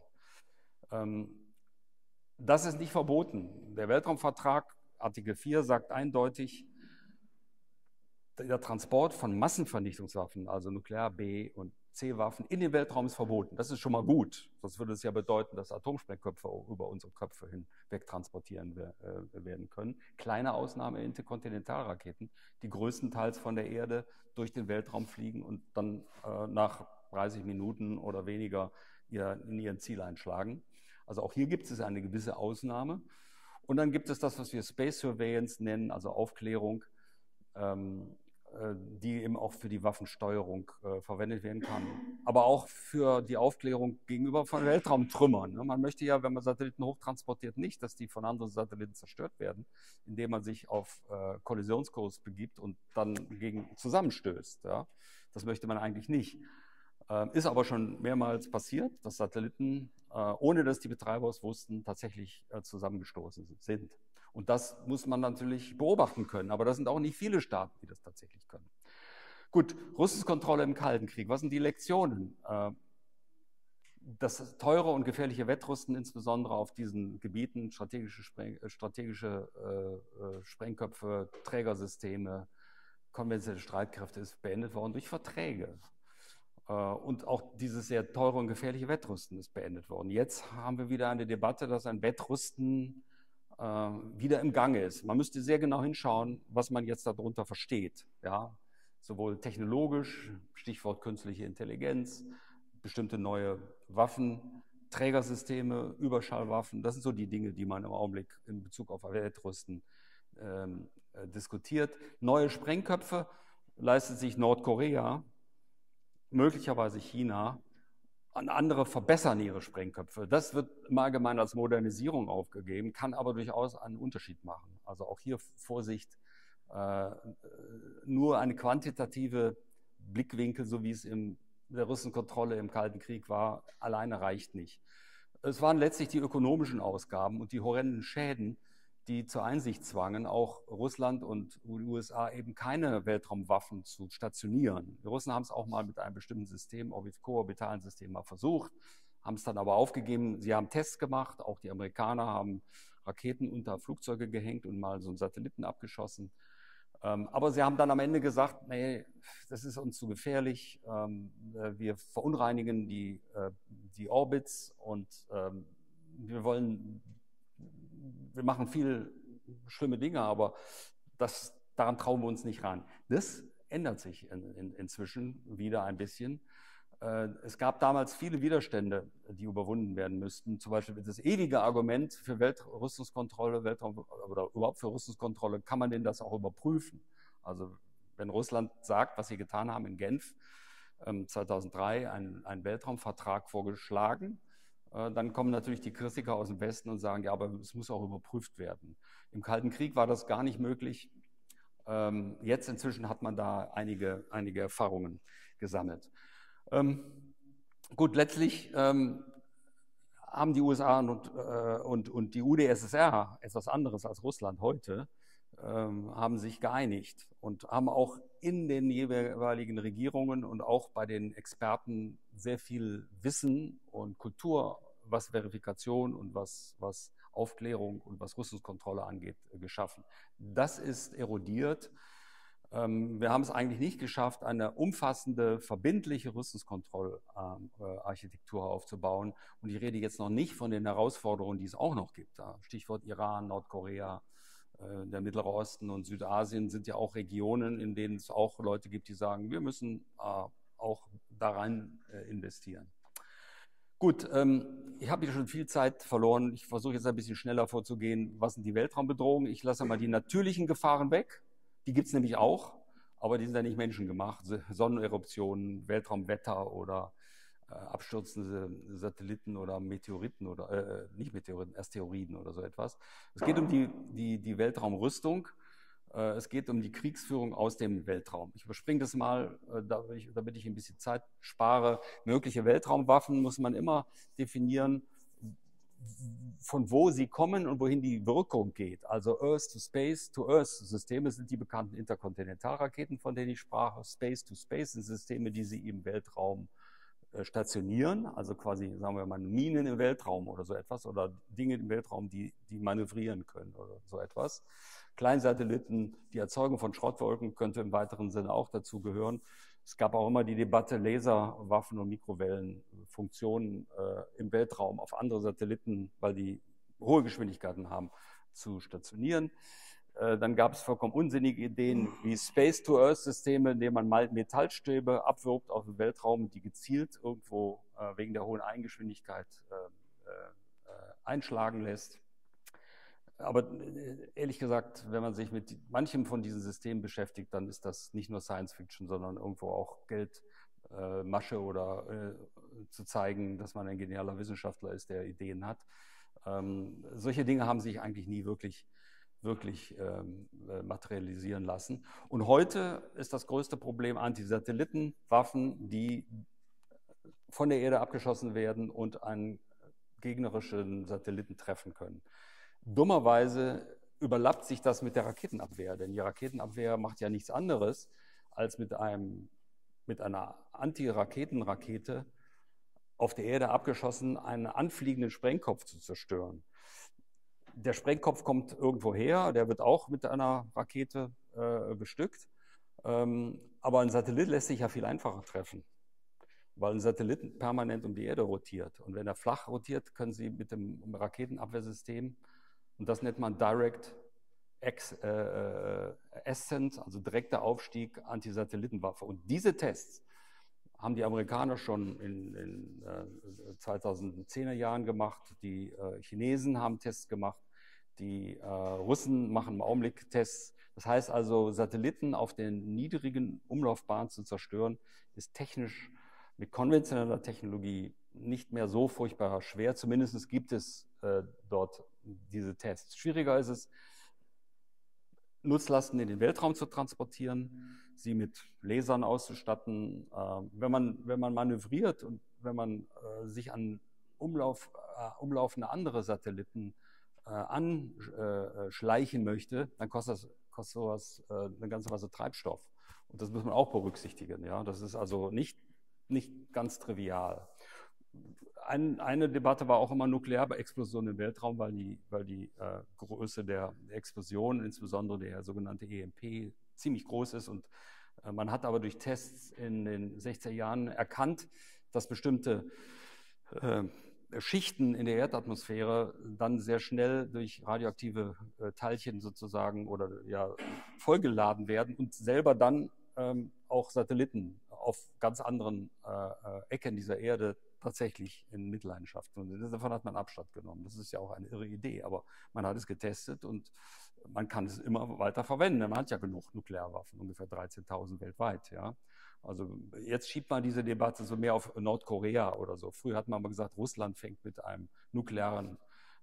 Speaker 2: Das ist nicht verboten. Der Weltraumvertrag, Artikel 4, sagt eindeutig, der Transport von Massenvernichtungswaffen, also Nuklear-, B- und C-Waffen, in den Weltraum ist verboten. Das ist schon mal gut. Sonst würde es ja bedeuten, dass Atomsprengköpfe über unsere Köpfe hinweg transportieren werden können. Kleine Ausnahme Interkontinentalraketen, die größtenteils von der Erde durch den Weltraum fliegen und dann nach 30 Minuten oder weniger in ihren Ziel einschlagen. Also auch hier gibt es eine gewisse Ausnahme. Und dann gibt es das, was wir Space Surveillance nennen, also Aufklärung, die eben auch für die Waffensteuerung verwendet werden kann, aber auch für die Aufklärung gegenüber von Weltraumtrümmern. Ne? Man möchte ja, wenn man Satelliten hochtransportiert, nicht, dass die von anderen Satelliten zerstört werden, indem man sich auf Kollisionskurs begibt und dann zusammenstößt. Ja? Das möchte man eigentlich nicht. Ist aber schon mehrmals passiert, dass Satelliten, ohne dass die Betreiber es wussten, tatsächlich zusammengestoßen sind. Und das muss man natürlich beobachten können. Aber das sind auch nicht viele Staaten, die das tatsächlich können. Gut, Rüstungskontrolle im Kalten Krieg. Was sind die Lektionen? Das teure und gefährliche Wettrüsten, insbesondere auf diesen Gebieten, strategische Sprengköpfe, Trägersysteme, konventionelle Streitkräfte, ist beendet worden durch Verträge. Und auch dieses sehr teure und gefährliche Wettrüsten ist beendet worden. Jetzt haben wir wieder eine Debatte, dass ein Wettrüsten wieder im Gange ist. Man müsste sehr genau hinschauen, was man jetzt darunter versteht. Ja? Sowohl technologisch, Stichwort künstliche Intelligenz, bestimmte neue Waffen, Trägersysteme, Überschallwaffen. Das sind so die Dinge, die man im Augenblick in Bezug auf Wettrüsten diskutiert. Neue Sprengköpfe leistet sich Nordkorea, möglicherweise China. Andere verbessern ihre Sprengköpfe. Das wird im Allgemeinen als Modernisierung aufgegeben, kann aber durchaus einen Unterschied machen. Also auch hier Vorsicht, nur eine quantitative Blickwinkel, so wie es in der Rüstungskontrolle im Kalten Krieg war, alleine reicht nicht. Es waren letztlich die ökonomischen Ausgaben und die horrenden Schäden, die zur Einsicht zwangen, auch Russland und die USA eben keine Weltraumwaffen zu stationieren. Die Russen haben es auch mal mit einem bestimmten System, koorbitalen System, mal versucht, haben es dann aber aufgegeben. Sie haben Tests gemacht, auch die Amerikaner haben Raketen unter Flugzeuge gehängt und mal so einen Satelliten abgeschossen. Aber sie haben dann am Ende gesagt, nee, das ist uns zu gefährlich, wir verunreinigen die Orbits und wir machen viel schlimme Dinge, aber daran trauen wir uns nicht ran. Das ändert sich inzwischen wieder ein bisschen. Es gab damals viele Widerstände, die überwunden werden müssten. Zum Beispiel das ewige Argument für Weltrüstungskontrolle, oder überhaupt für Rüstungskontrolle, kann man denn das auch überprüfen? Also wenn Russland sagt, was sie getan haben in Genf 2003, einen Weltraumvertrag vorgeschlagen, dann kommen natürlich die Kritiker aus dem Westen und sagen, ja, aber es muss auch überprüft werden. Im Kalten Krieg war das gar nicht möglich. Jetzt inzwischen hat man da einige Erfahrungen gesammelt. Gut, letztlich haben die USA und die UdSSR, etwas anderes als Russland heute, haben sich geeinigt und haben auch in den jeweiligen Regierungen und auch bei den Experten sehr viel Wissen und Kultur, was Verifikation und was Aufklärung und was Rüstungskontrolle angeht, geschaffen. Das ist erodiert. Wir haben es eigentlich nicht geschafft, eine umfassende, verbindliche Rüstungskontrollarchitektur aufzubauen. Und ich rede jetzt noch nicht von den Herausforderungen, die es auch noch gibt. Stichwort Iran, Nordkorea, der Mittlere Osten und Südasien sind ja auch Regionen, in denen es auch Leute gibt, die sagen, wir müssen auch daran investieren. Gut, ich habe hier schon viel Zeit verloren. Ich versuche jetzt ein bisschen schneller vorzugehen. Was sind die Weltraumbedrohungen? Ich lasse mal die natürlichen Gefahren weg. Die gibt es nämlich auch, aber die sind ja nicht menschengemacht. Sonneneruptionen, Weltraumwetter oder abstürzende Satelliten oder Meteoriten oder nicht Meteoriten, Asteroiden oder so etwas. Es geht um die Weltraumrüstung. Es geht um die Kriegsführung aus dem Weltraum. Ich überspringe das mal, damit ich ein bisschen Zeit spare. Mögliche Weltraumwaffen muss man immer definieren, von wo sie kommen und wohin die Wirkung geht. Also Earth-to-Space-to-Earth-Systeme sind die bekannten Interkontinentalraketen, von denen ich sprach. Space-to-Space sind Systeme, die sie im Weltraum stationieren, also quasi, sagen wir mal, Minen im Weltraum oder so etwas oder Dinge im Weltraum, die manövrieren können oder so etwas. Kleinsatelliten, die Erzeugung von Schrottwolken könnte im weiteren Sinne auch dazu gehören. Es gab auch immer die Debatte, Laserwaffen und Mikrowellenfunktionen im Weltraum auf andere Satelliten, weil die hohe Geschwindigkeiten haben, zu stationieren. Dann gab es vollkommen unsinnige Ideen wie Space-to-Earth-Systeme, in denen man Metallstäbe abwirbt aus dem Weltraum, die gezielt irgendwo wegen der hohen Eigengeschwindigkeit einschlagen lässt. Aber ehrlich gesagt, wenn man sich mit manchem von diesen Systemen beschäftigt, dann ist das nicht nur Science-Fiction, sondern irgendwo auch Geldmasche oder zu zeigen, dass man ein genialer Wissenschaftler ist, der Ideen hat. Solche Dinge haben sich eigentlich nie wirklich materialisieren lassen. Und heute ist das größte Problem Antisatellitenwaffen, die von der Erde abgeschossen werden und einen gegnerischen Satelliten treffen können. Dummerweise überlappt sich das mit der Raketenabwehr, denn die Raketenabwehr macht ja nichts anderes, als mit einer Anti-Raketenrakete auf der Erde abgeschossen einen anfliegenden Sprengkopf zu zerstören. Der Sprengkopf kommt irgendwo her, der wird auch mit einer Rakete bestückt, aber ein Satellit lässt sich ja viel einfacher treffen, weil ein Satellit permanent um die Erde rotiert. Und wenn er flach rotiert, können Sie mit dem Raketenabwehrsystem, und das nennt man Direct Ascent, also direkter Aufstieg, Antisatellitenwaffe. Und diese Tests haben die Amerikaner schon in 2010er Jahren gemacht, die Chinesen haben Tests gemacht, die Russen machen im Augenblick Tests. Das heißt also, Satelliten auf den niedrigen Umlaufbahnen zu zerstören, ist technisch mit konventioneller Technologie nicht mehr so furchtbar schwer. Zumindest gibt es dort diese Tests. Schwieriger ist es, Nutzlasten in den Weltraum zu transportieren, sie mit Lasern auszustatten. Wenn man manövriert und wenn man sich an umlaufende andere Satelliten anschleichen möchte, dann kostet sowas eine ganze Masse Treibstoff. Und das muss man auch berücksichtigen. Ja? Das ist also nicht ganz trivial. Eine Debatte war auch immer Nuklearexplosion im Weltraum, weil die Größe der Explosion, insbesondere der sogenannte EMP, ziemlich groß ist. Und man hat aber durch Tests in den 60er Jahren erkannt, dass bestimmte Schichten in der Erdatmosphäre dann sehr schnell durch radioaktive Teilchen sozusagen oder ja vollgeladen werden und selber dann auch Satelliten auf ganz anderen Ecken dieser Erde tatsächlich in Mitleidenschaft. Und davon hat man Abstand genommen. Das ist ja auch eine irre Idee, aber man hat es getestet und man kann es immer weiter verwenden. Man hat ja genug Nuklearwaffen, ungefähr 13.000 weltweit. Ja. Also jetzt schiebt man diese Debatte so mehr auf Nordkorea oder so. Früher hat man mal gesagt, Russland fängt mit einem nuklearen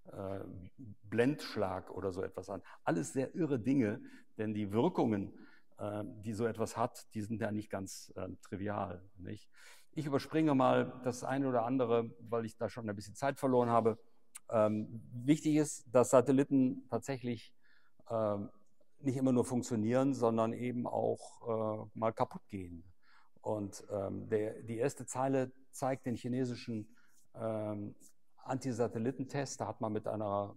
Speaker 2: Blendschlag oder so etwas an. Alles sehr irre Dinge, denn die Wirkungen, die so etwas hat, die sind ja nicht ganz trivial. Nicht? Ich überspringe mal das eine oder andere, weil ich da schon ein bisschen Zeit verloren habe. Wichtig ist, dass Satelliten tatsächlich nicht immer nur funktionieren, sondern eben auch mal kaputt gehen. Und die erste Zeile zeigt den chinesischen Antisatellitentest. Da hat man mit einer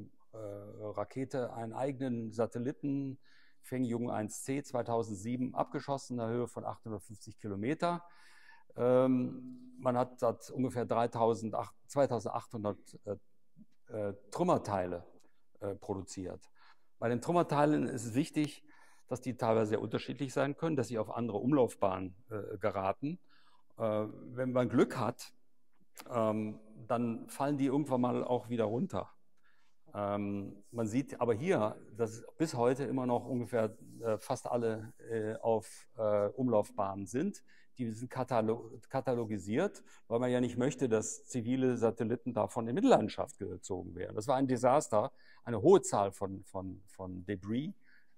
Speaker 2: Rakete einen eigenen Satelliten, Fengyun 1C 2007, abgeschossen, in einer Höhe von 850 Kilometer. Man hat dort ungefähr 2800 Trümmerteile produziert. Bei den Trümmerteilen ist es wichtig, dass die teilweise sehr unterschiedlich sein können, dass sie auf andere Umlaufbahnen geraten. Wenn man Glück hat, dann fallen die irgendwann mal auch wieder runter. Man sieht aber hier, dass bis heute immer noch ungefähr fast alle auf Umlaufbahnen sind. Die sind katalogisiert, weil man ja nicht möchte, dass zivile Satelliten davon in Mitleidenschaft gezogen werden. Das war ein Desaster, eine hohe Zahl von Debris,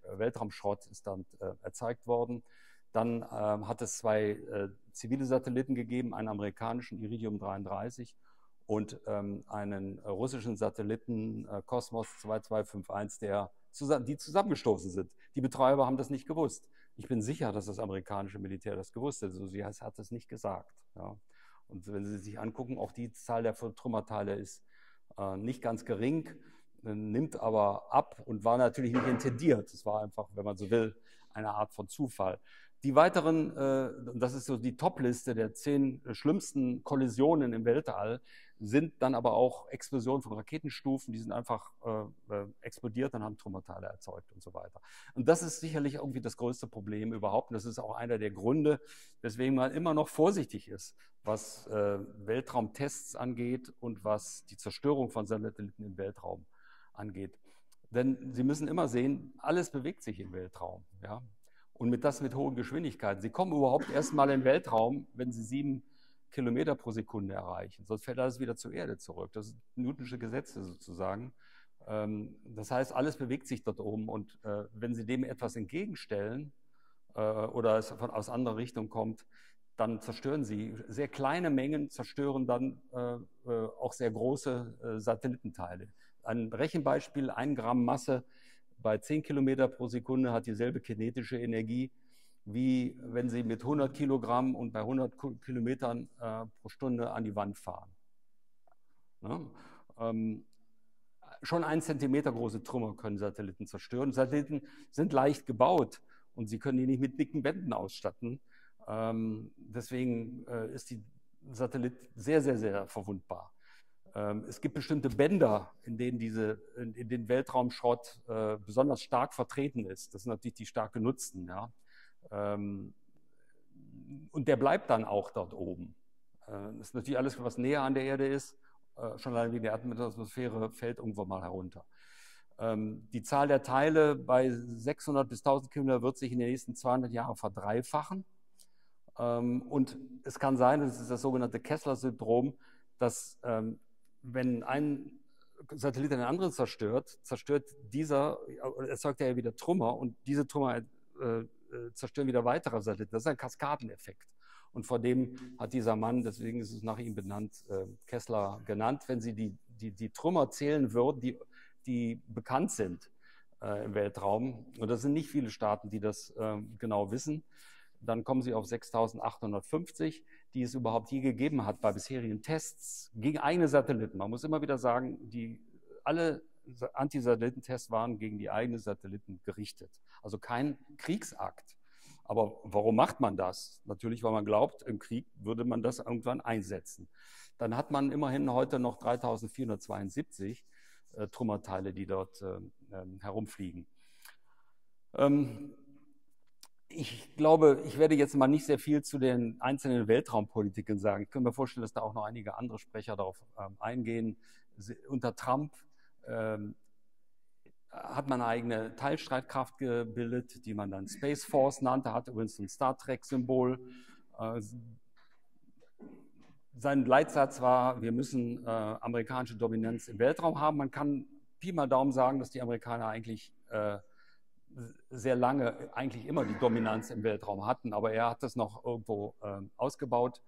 Speaker 2: Weltraumschrott ist dann erzeugt worden. Dann hat es zwei zivile Satelliten gegeben, einen amerikanischen Iridium 33 und einen russischen Satelliten Kosmos 2251, die zusammengestoßen sind. Die Betreiber haben das nicht gewusst. Ich bin sicher, dass das amerikanische Militär das gewusst hat. Also sie hat es nicht gesagt. Ja. Und wenn Sie sich angucken, auch die Zahl der Trümmerteile ist nicht ganz gering, nimmt aber ab und war natürlich nicht intendiert. Es war einfach, wenn man so will, eine Art von Zufall. Die weiteren, das ist so die Top-Liste der 10 schlimmsten Kollisionen im Weltall, sind dann aber auch Explosionen von Raketenstufen, die sind einfach explodiert und haben Trümmerteile erzeugt und so weiter. Und das ist sicherlich irgendwie das größte Problem überhaupt. Und das ist auch einer der Gründe, weswegen man immer noch vorsichtig ist, was Weltraumtests angeht und was die Zerstörung von Satelliten im Weltraum angeht. Denn Sie müssen immer sehen, alles bewegt sich im Weltraum. Ja? Und mit hohen Geschwindigkeiten. Sie kommen überhaupt erst mal in den Weltraum, wenn Sie 7 Kilometer pro Sekunde erreichen. Sonst fällt alles wieder zur Erde zurück. Das sind Newtonsche Gesetze sozusagen. Das heißt, alles bewegt sich dort oben. Und wenn Sie dem etwas entgegenstellen oder es aus anderer Richtung kommt, dann zerstören Sie. Sehr kleine Mengen zerstören dann auch sehr große Satellitenteile. Ein Rechenbeispiel, 1 Gramm Masse bei 10 Kilometer pro Sekunde hat dieselbe kinetische Energie, wie wenn Sie mit 100 Kilogramm und bei 100 Kilometern pro Stunde an die Wand fahren. Ja? Schon 1 Zentimeter große Trümmer können Satelliten zerstören. Satelliten sind leicht gebaut und Sie können die nicht mit dicken Wänden ausstatten. Deswegen ist die Satellit sehr, sehr, sehr verwundbar. Es gibt bestimmte Bänder, in denen in den Weltraumschrott besonders stark vertreten ist. Das sind natürlich die stark genutzten. Ja? Und der bleibt dann auch dort oben. Das ist natürlich alles, was näher an der Erde ist. Schon allein wie die Atmosphäre fällt irgendwann mal herunter. Die Zahl der Teile bei 600 bis 1000 Kilometer wird sich in den nächsten 200 Jahren verdreifachen. Und es kann sein, das ist das sogenannte Kessler-Syndrom, dass wenn ein Satellit einen anderen zerstört dieser, erzeugt er ja wieder Trümmer und diese Trümmer zerstören wieder weitere Satelliten. Das ist ein Kaskadeneffekt. Und vor dem hat dieser Mann, deswegen ist es nach ihm benannt, Kessler genannt. Wenn Sie die Trümmer zählen würden, die bekannt sind im Weltraum, und das sind nicht viele Staaten, die das genau wissen, dann kommen Sie auf 6.850, die es überhaupt je gegeben hat bei bisherigen Tests gegen eigene Satelliten. Man muss immer wieder sagen, alle Antisatellitentests waren gegen die eigenen Satelliten gerichtet. Also kein Kriegsakt. Aber warum macht man das? Natürlich, weil man glaubt, im Krieg würde man das irgendwann einsetzen. Dann hat man immerhin heute noch 3.472 Trümmerteile, die dort herumfliegen. Ich glaube, ich werde jetzt mal nicht sehr viel zu den einzelnen Weltraumpolitiken sagen. Ich kann mir vorstellen, dass da auch noch einige andere Sprecher darauf eingehen. Unter Trump hat man eine eigene Teilstreitkraft gebildet, die man dann Space Force nannte, hat übrigens ein Star Trek-Symbol. Sein Leitsatz war, wir müssen amerikanische Dominanz im Weltraum haben. Man kann Pi mal Daumen sagen, dass die Amerikaner eigentlich sehr lange eigentlich immer die Dominanz im Weltraum hatten, aber er hat das noch irgendwo ausgebaut.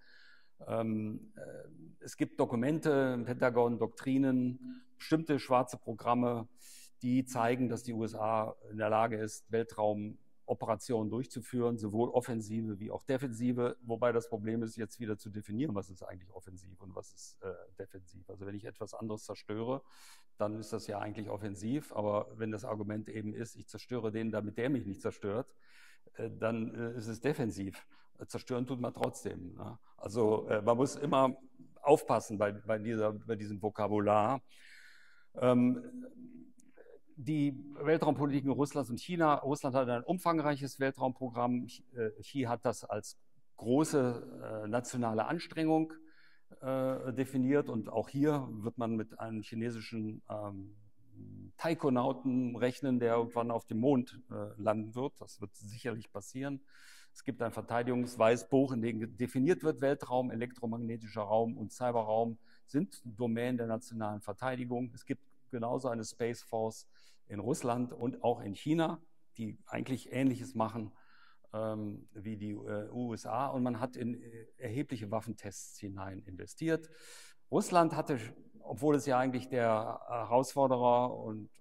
Speaker 2: Es gibt Dokumente im Pentagon, Doktrinen, bestimmte schwarze Programme, die zeigen, dass die USA in der Lage ist, Weltraumoperationen durchzuführen, sowohl offensive wie auch defensive, wobei das Problem ist, jetzt wieder zu definieren, was ist eigentlich offensiv und was ist defensiv. Also wenn ich etwas anderes zerstöre, dann ist das ja eigentlich offensiv, aber wenn das Argument eben ist, ich zerstöre den, damit der mich nicht zerstört, dann ist es defensiv. Zerstören tut man trotzdem. Ne? Also man muss immer aufpassen bei diesem Vokabular. Die Weltraumpolitiken Russlands und China. Russland hat ein umfangreiches Weltraumprogramm. Xi hat das als große nationale Anstrengung definiert. Und auch hier wird man mit einem chinesischen Taikonauten rechnen, der irgendwann auf dem Mond landen wird. Das wird sicherlich passieren. Es gibt ein Verteidigungsweißbuch, in dem definiert wird, Weltraum, elektromagnetischer Raum und Cyberraum sind Domänen der nationalen Verteidigung. Es gibt genauso eine Space Force in Russland und auch in China, die eigentlich Ähnliches machen wie die USA, und man hat in erhebliche Waffentests hinein investiert. Russland hatte, obwohl es ja eigentlich der Herausforderer und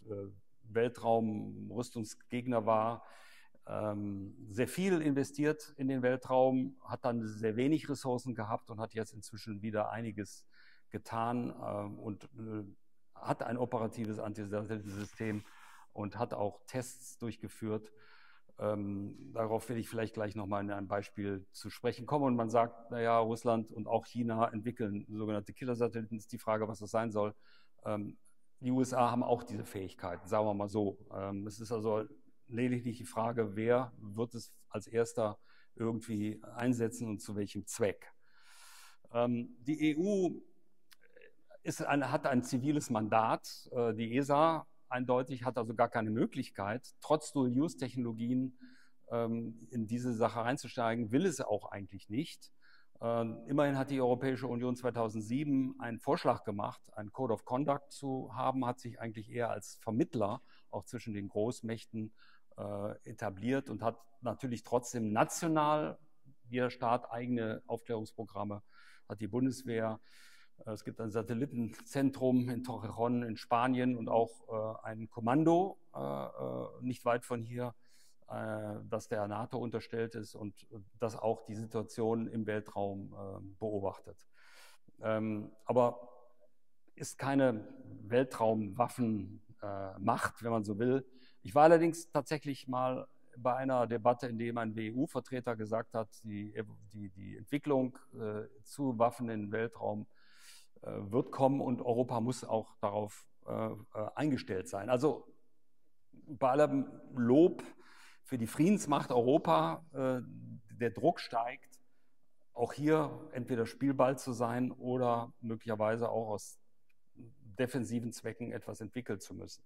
Speaker 2: Weltraumrüstungsgegner war, sehr viel investiert in den Weltraum, hat dann sehr wenig Ressourcen gehabt und hat jetzt inzwischen wieder einiges getan und hat ein operatives Antisatellitensystem und hat auch Tests durchgeführt. Darauf will ich vielleicht gleich nochmal in einem Beispiel zu sprechen kommen. Und man sagt, naja, Russland und auch China entwickeln sogenannte Killersatelliten. Ist die Frage, was das sein soll. Die USA haben auch diese Fähigkeiten, sagen wir mal so. Es ist also lediglich die Frage, wer wird es als erster irgendwie einsetzen und zu welchem Zweck. Die EU hat ein ziviles Mandat. Die ESA eindeutig hat also gar keine Möglichkeit, trotz Dual-Use-Technologien in diese Sache reinzusteigen, will es auch eigentlich nicht. Immerhin hat die Europäische Union 2007 einen Vorschlag gemacht, einen Code of Conduct zu haben, hat sich eigentlich eher als Vermittler auch zwischen den Großmächten etabliert und hat natürlich trotzdem national jeder Staat eigene Aufklärungsprogramme, hat die Bundeswehr. Es gibt ein Satellitenzentrum in Torrejon in Spanien und auch ein Kommando nicht weit von hier, das der NATO unterstellt ist und das auch die Situation im Weltraum beobachtet. Aber ist keine Weltraumwaffenmacht, wenn man so will. Ich war allerdings tatsächlich mal bei einer Debatte, in der ein WEU-Vertreter gesagt hat, die Entwicklung zu Waffen im Weltraum wird kommen und Europa muss auch darauf eingestellt sein. Also bei allem Lob für die Friedensmacht Europa, der Druck steigt, auch hier entweder Spielball zu sein oder möglicherweise auch aus defensiven Zwecken etwas entwickeln zu müssen.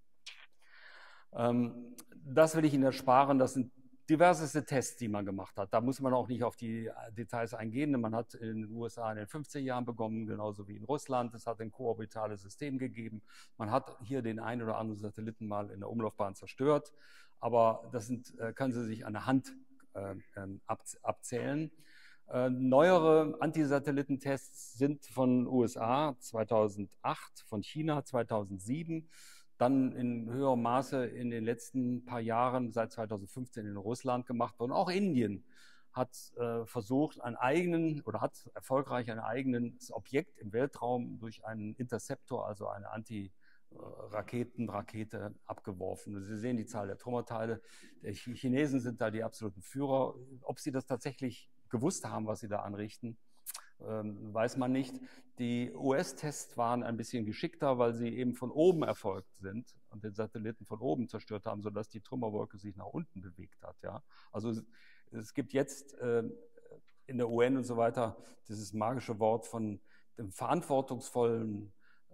Speaker 2: Das will ich Ihnen ersparen. Das sind diverseste Tests, die man gemacht hat. Da muss man auch nicht auf die Details eingehen. Man hat in den USA in den 50er Jahren begonnen, genauso wie in Russland. Es hat ein koorbitales System gegeben. Man hat hier den einen oder anderen Satelliten mal in der Umlaufbahn zerstört. Aber das können Sie sich an der Hand abzählen. Neuere Antisatellitentests sind von USA 2008, von China 2007. Dann in höherem Maße in den letzten paar Jahren, seit 2015 in Russland gemacht worden. Auch Indien hat versucht, hat erfolgreich ein eigenes Objekt im Weltraum durch einen Interceptor, also eine Anti-Rakete abgeworfen. Sie sehen die Zahl der Trümmerteile. Die Chinesen sind da die absoluten Führer. Ob sie das tatsächlich gewusst haben, was sie da anrichten, weiß man nicht. Die US-Tests waren ein bisschen geschickter, weil sie eben von oben erfolgt sind und den Satelliten von oben zerstört haben, sodass die Trümmerwolke sich nach unten bewegt hat. Ja? Also es gibt jetzt in der UN und so weiter dieses magische Wort von dem verantwortungsvollen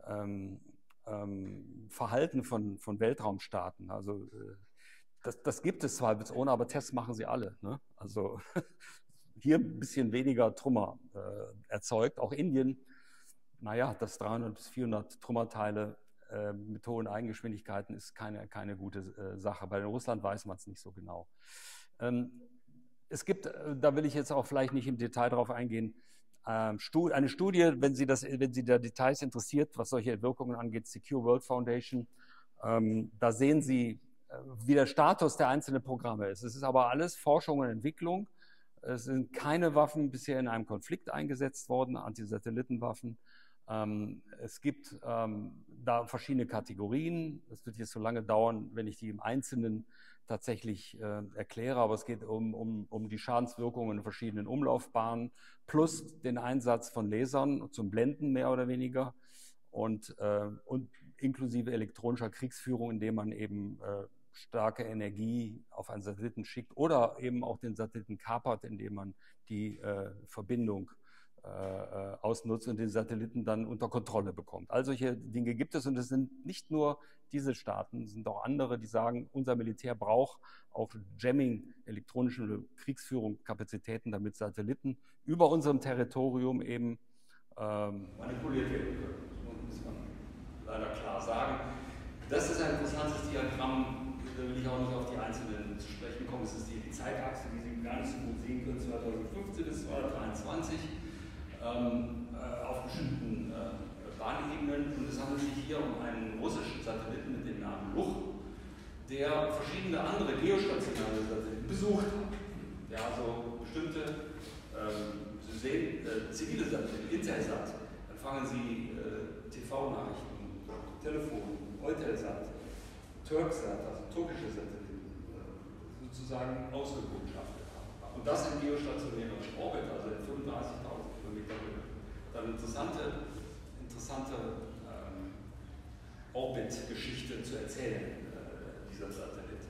Speaker 2: Verhalten von Weltraumstaaten. Also das gibt es zweifelsohne, aber Tests machen sie alle. Ne? Also hier ein bisschen weniger Trümmer erzeugt. Auch Indien, naja, das 300 bis 400 Trümmerteile mit hohen Eigengeschwindigkeiten ist keine gute Sache. Bei Russland weiß man es nicht so genau. Es gibt, da will ich jetzt auch vielleicht nicht im Detail drauf eingehen, eine Studie, wenn Sie da Details interessiert, was solche Wirkungen angeht, Secure World Foundation, da sehen Sie, wie der Status der einzelnen Programme ist. Es ist aber alles Forschung und Entwicklung. Es sind keine Waffen bisher in einem Konflikt eingesetzt worden, Antisatellitenwaffen. Es gibt da verschiedene Kategorien. Es wird jetzt so lange dauern, wenn ich die im Einzelnen tatsächlich erkläre, aber es geht um die Schadenswirkungen in verschiedenen Umlaufbahnen plus den Einsatz von Lasern zum Blenden mehr oder weniger und inklusive elektronischer Kriegsführung, indem man eben starke Energie auf einen Satelliten schickt oder eben auch den Satelliten kapert, indem man die Verbindung ausnutzt und den Satelliten dann unter Kontrolle bekommt. All solche Dinge gibt es und es sind nicht nur diese Staaten, es sind auch andere, die sagen, unser Militär braucht auch Jamming, elektronische Kriegsführung, Kapazitäten, damit Satelliten über unserem Territorium eben manipuliert werden können. Das muss man leider klar sagen. Das ist ein interessantes Diagramm
Speaker 3: da will ich auch nicht auf die einzelnen zu sprechen kommen. Es ist die Zeitachse, die Sie gar nicht so gut sehen können, 2015 bis 2023, auf bestimmten Bahnebenen. Und es handelt sich hier um einen russischen Satelliten mit dem Namen Luch, der verschiedene andere geostationäre Satelliten besucht hat. Der also bestimmte, Sie sehen, zivile Satelliten, Intelsat, empfangen Sie TV-Nachrichten, Telefon, Eutelsat, Turksat, also turkische Satelliten, sozusagen ausgebotschaftet haben. Und das in geostationärem Orbit, also in 35.000 Kilometer Höhe. Dann interessante Orbit-Geschichte zu erzählen, dieser Satellit.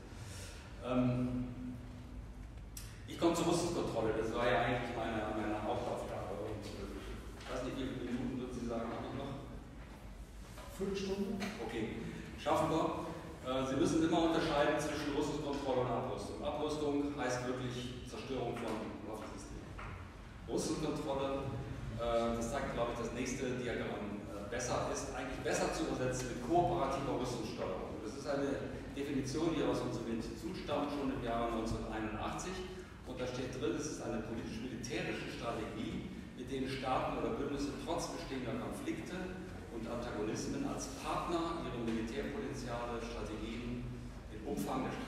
Speaker 3: Ich komme zur Rüstungskontrolle, das war ja eigentlich meine Hauptaufgabe. Und ich weiß nicht, wie viele Minuten würden Sie sagen, habe ich noch?
Speaker 1: Viertelstunde?
Speaker 3: Okay, schaffen wir. Sie müssen immer unterscheiden zwischen Rüstungskontrolle und Abrüstung. Abrüstung heißt wirklich Zerstörung von Waffensystemen. Rüstungskontrolle, das zeigt, glaube ich, das nächste Diagramm besser, ist eigentlich besser zu übersetzen mit kooperativer Rüstungssteuerung. Das ist eine Definition, die aus unserem Institut stammt, schon im Jahre 1981. Und da steht drin, es ist eine politisch-militärische Strategie, mit denen Staaten oder Bündnisse trotz bestehender Konflikte und Antagonismen als Partner ihre Militärpotenziale, Strategien, den Umfang der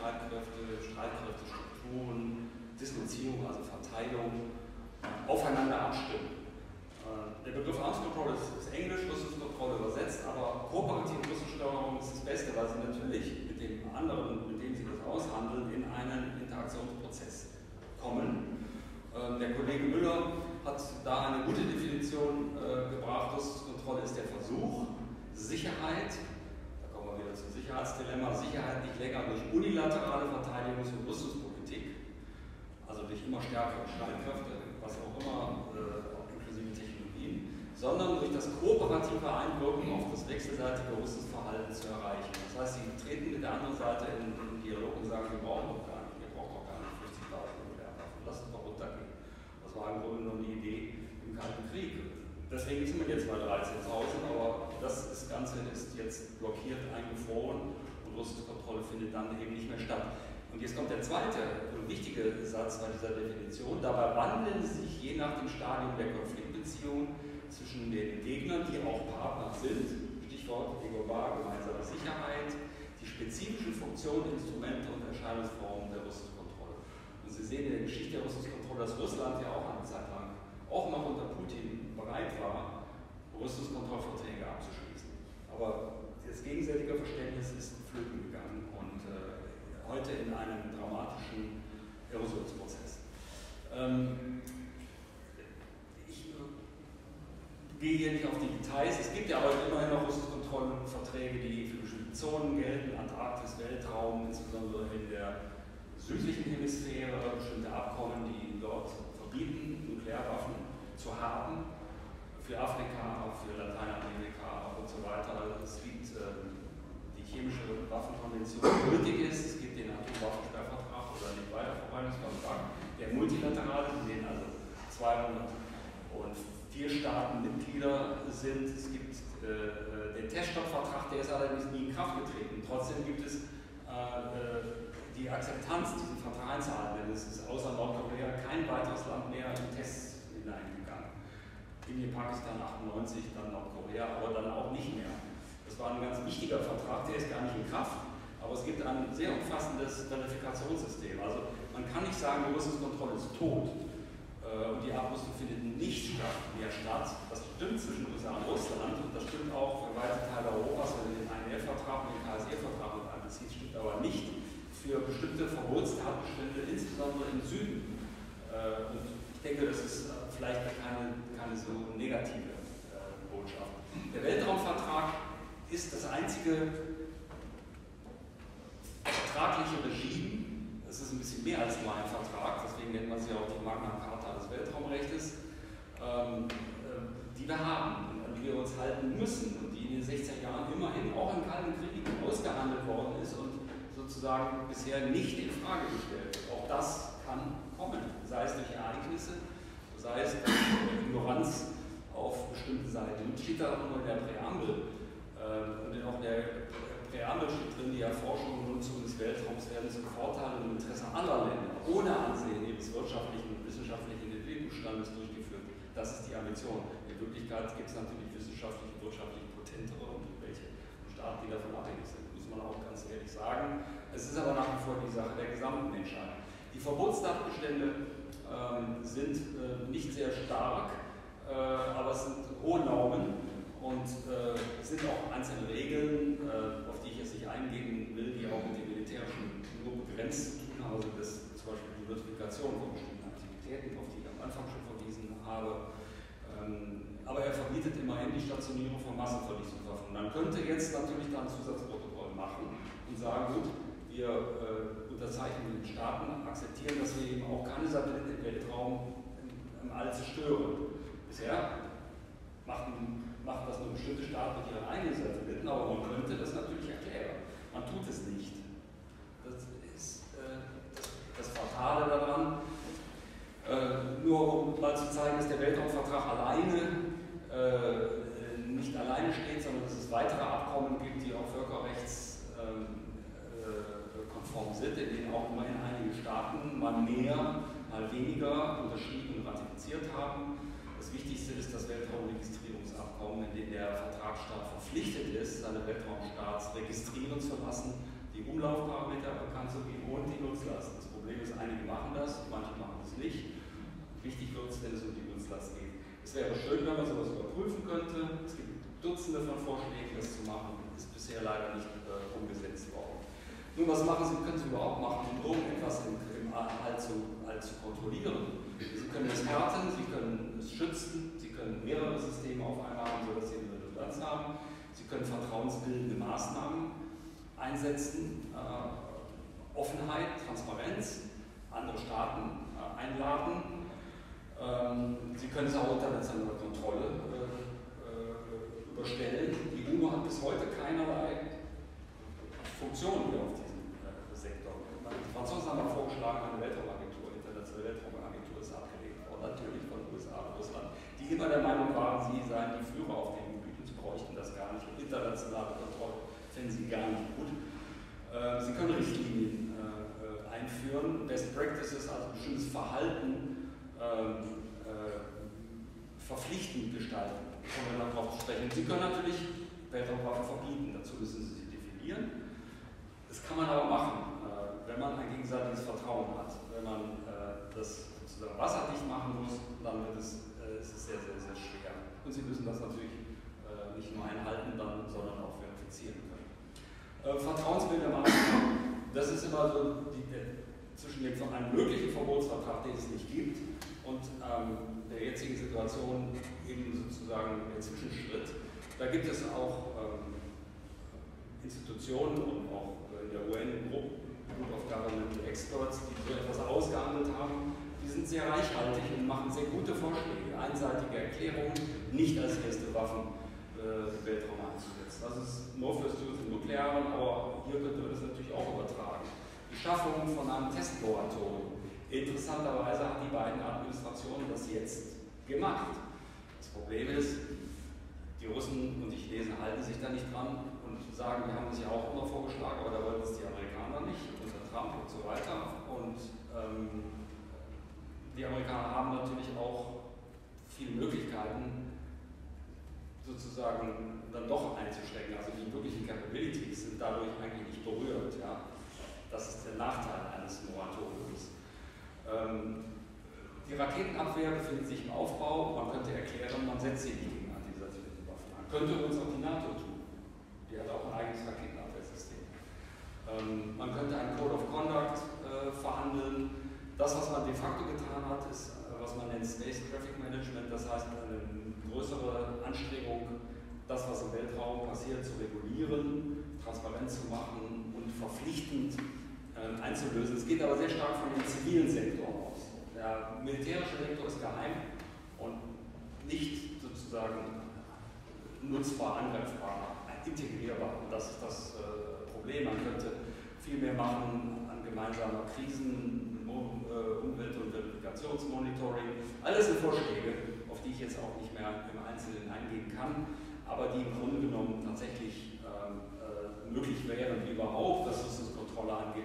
Speaker 3: Streitkräftestrukturen, Dislozierung, also Verteilung, aufeinander abstimmen. Der Begriff Arms Control ist Englisch, Rüstungskontrolle übersetzt, aber kooperative Rüstungssteuerung ist das Beste, weil sie natürlich mit dem anderen, mit dem sie das aushandeln, in einen Interaktionsprozess kommen. Der Kollege Müller hat da eine gute Definition gebracht. Rüstungskontrolle ist der Versuch, Sicherheit, da kommen wir wieder zum Sicherheitsdilemma, Sicherheit nicht länger durch unilaterale Verteidigungs- und Rüstungspolitik, also durch immer stärkere Streitkräfte, was auch immer, inklusive Technologien, sondern durch das kooperative Einwirken auf das wechselseitige Rüstungsverhalten zu erreichen. Das heißt, sie treten mit der anderen Seite in Dialog und sagen, wir brauchen doch gar nicht 50.000 Nuklearwaffen, lass uns doch runtergehen. Das war im Grunde genommen die Idee im Kalten Krieg. Deswegen sind wir jetzt bei 13.000, aber das Ganze ist jetzt blockiert, eingefroren und Rüstungskontrolle findet dann eben nicht mehr statt. Und jetzt kommt der zweite und wichtige Satz bei dieser Definition. Dabei wandeln sich je nach dem Stadium der Konfliktbeziehung zwischen den Gegnern, die auch Partner sind, Stichwort EGOBA, gemeinsame Sicherheit, die spezifischen Funktionen, Instrumente und Erscheinungsformen der Rüstungskontrolle. Und Sie sehen in der Geschichte der Rüstungskontrolle, dass Russland ja auch eine Zeit lang, auch noch unter Putin, bereit war, Rüstungskontrollverträge abzuschließen. Aber das gegenseitige Verständnis ist flöten gegangen und heute in einem dramatischen Erosionsprozess. Ich gehe hier nicht auf die Details. Es gibt ja aber immerhin noch Rüstungskontrollverträge, die für bestimmte Zonen gelten, Antarktis, Weltraum, insbesondere in der südlichen Hemisphäre, bestimmte Abkommen, die dort verbieten, Nuklearwaffen zu haben, für Afrika, für Lateinamerika und so weiter. Es gibt die chemische Waffenkonvention, die gültig ist, es gibt den Atomwaffensperrvertrag oder den Weiterverbreitungsvertrag, der multilateral ist, in dem also 204 Staaten Mitglieder sind. Es gibt den Teststoppvertrag, der ist allerdings nie in Kraft getreten. Trotzdem gibt es die Akzeptanz, diesen Vertrag einzuhalten, denn es ist außer Nordkorea kein weiteres Land mehr in Tests hineingegangen. Indien, Pakistan 98, dann Nordkorea, aber dann auch nicht mehr. Das war ein ganz wichtiger Vertrag, der ist gar nicht in Kraft, aber es gibt ein sehr umfassendes Verifikationssystem. Also man kann nicht sagen, die Rüstungskontrolle ist tot und die Abrüstung findet nicht mehr statt. Das stimmt zwischen USA und Russland und das stimmt auch für weite Teile Europas, wenn den INF-Vertrag und den KSE-Vertrag mit einbezieht, stimmt aber nicht für bestimmte Verbotstatbestände, insbesondere im Süden. Und ich denke, das ist vielleicht keine so negative Botschaft. Der Weltraumvertrag ist das einzige vertragliche Regime, es ist ein bisschen mehr als nur ein Vertrag, deswegen nennt man sie auch die Magna Carta des Weltraumrechtes, die wir haben, an die wir uns halten müssen und die in den 60er Jahren immerhin auch im Kalten Krieg ausgehandelt worden ist und sozusagen bisher nicht in Frage gestellt wird. Auch das kann kommen, sei es durch Ereignisse, sei es durch Ignoranz auf bestimmten Seiten. Und steht da auch nur in der Präambel. Und auch in der Präambel steht drin, die Erforschung und Nutzung des des Weltraums werden zum Vorteil und im Interesse aller Länder, ohne Ansehen ihres wirtschaftlichen und wissenschaftlichen Entwicklungsstandes durchgeführt. Das ist die Ambition. In Wirklichkeit gibt es natürlich wissenschaftlich und wirtschaftlich potentere und welche Staaten, die davon abhängig sind, muss man auch ganz ehrlich sagen. Es ist aber nach wie vor die Sache der gesamten Menschheit. Die Verbotstatbestände sind nicht sehr stark, aber es sind hohe Normen und es sind auch einzelne Regeln, auf die ich jetzt nicht eingehen will, die auch mit dem Militärischen nur begrenzt zu tun haben, also das zum Beispiel die Notifikation von bestimmten Aktivitäten, auf die ich am Anfang schon verwiesen habe. Aber er verbietet immerhin die Stationierung von Massenvernichtungswaffen. Man könnte jetzt natürlich da ein Zusatzprotokoll machen und sagen, gut, wir unterzeichnen den Staaten, akzeptieren, dass wir eben auch keine Satelliten im Weltraum im All zerstören. Bisher macht das nur bestimmte Staaten mit ihren eigenen Satelliten, aber man könnte das natürlich erklären. Man tut es nicht. Das ist das Fatale daran. Nur um mal zu zeigen, dass der Weltraumvertrag alleine nicht alleine steht, sondern dass es weitere Abkommen gibt, die auch völkerrechtskonform sind, in denen auch immerhin einige Staaten mal mehr, mal weniger unterschrieben und ratifiziert haben. Das Wichtigste ist das Weltraumregistrierungsabkommen, in dem der Vertragsstaat verpflichtet ist, seine Weltraumstarts registrieren zu lassen, die Umlaufparameter bekannt zu geben und die Nutzlast. Das Problem ist, einige machen das, manche machen es nicht. Wichtig wird es, wenn es um die Nutzlast geht. Es wäre schön, wenn man sowas überprüfen könnte. Es gibt Dutzende von Vorschlägen, das zu machen, ist bisher leider nicht umgesetzt worden. Nun, was können Sie überhaupt machen, um irgendetwas im All zu kontrollieren? Sie können es härten, Sie können es schützen, Sie können mehrere Systeme auf einmal haben, sodass Sie eine Redundanz haben. Sie können vertrauensbildende Maßnahmen einsetzen, Offenheit, Transparenz, andere Staaten einladen. Sie können es auch internationale Kontrolle überstellen. Die UNO hat bis heute keinerlei Funktion hier auf diesem Sektor. Die Franzosen haben mal vorgeschlagen, eine Weltraumagentur, internationale Weltraumagentur ist abgelehnt worden, natürlich von den USA und Russland, die immer der Meinung waren, sie seien die Führer auf dem Gebiet und sie bräuchten das gar nicht. Und internationale Kontrolle fänden sie gar nicht gut. Sie können Richtlinien einführen, Best Practices, also bestimmtes Verhalten verpflichtend gestalten, kommen wir noch darauf zu sprechen. Sie können natürlich Weltraumwaffen verbieten, dazu müssen Sie sie definieren. Das kann man aber machen, wenn man ein gegenseitiges Vertrauen hat. Wenn man das sozusagen wasserdicht machen muss, dann ist es sehr, sehr, sehr schwer. Und Sie müssen das natürlich nicht nur einhalten, sondern auch verifizieren können. Vertrauensbildende Maßnahmen, das ist immer so zwischen einem möglichen Verbotsvertrag, den es nicht gibt, und der jetzigen Situation eben sozusagen der Zwischenschritt. Da gibt es auch Institutionen und auch in der UN Group of Governmental Experts, die so etwas ausgehandelt haben. Die sind sehr reichhaltig und machen sehr gute Vorschläge, einseitige Erklärungen, nicht als erste Waffen im Weltraum einzusetzen. Das ist nur fürs Nuklearen, aber hier könnte man das natürlich auch übertragen. Die Schaffung von einem Testlaboratorium. Interessanterweise haben die beiden Administrationen das jetzt gemacht. Das Problem ist, die Russen und die Chinesen halten sich da nicht dran und sagen, wir haben das ja auch immer vorgeschlagen, aber da wollen es die Amerikaner nicht, unter Trump und so weiter. Und die Amerikaner haben natürlich auch viele Möglichkeiten, sozusagen dann doch einzustecken. Also die wirklichen Capabilities sind dadurch eigentlich nicht berührt. Ja. Das ist der Nachteil eines Moratoriums. Die Raketenabwehr befindet sich im Aufbau. Man könnte erklären, man setzt sie nicht gegen Antisatellitenwaffen an. Könnte übrigens auch die NATO tun. Die hat auch ein eigenes Raketenabwehrsystem. Man könnte einen Code of Conduct verhandeln. Das, was man de facto getan hat, ist, was man nennt Space Traffic Management. Das heißt, eine größere Anstrengung, das, was im Weltraum passiert, zu regulieren, transparent zu machen und verpflichtend einzulösen. Es geht aber sehr stark von dem zivilen Sektor aus. Der militärische Sektor ist geheim und nicht sozusagen nutzbar, angreifbar, integrierbar. Und das ist das Problem. Man könnte viel mehr machen an gemeinsamer Krisen, Umwelt- und Verifikationsmonitoring. Alles sind Vorschläge, auf die ich jetzt auch nicht mehr im Einzelnen eingehen kann, aber die im Grunde genommen tatsächlich möglich wären, wie überhaupt, was Rüstungskontrolle angeht.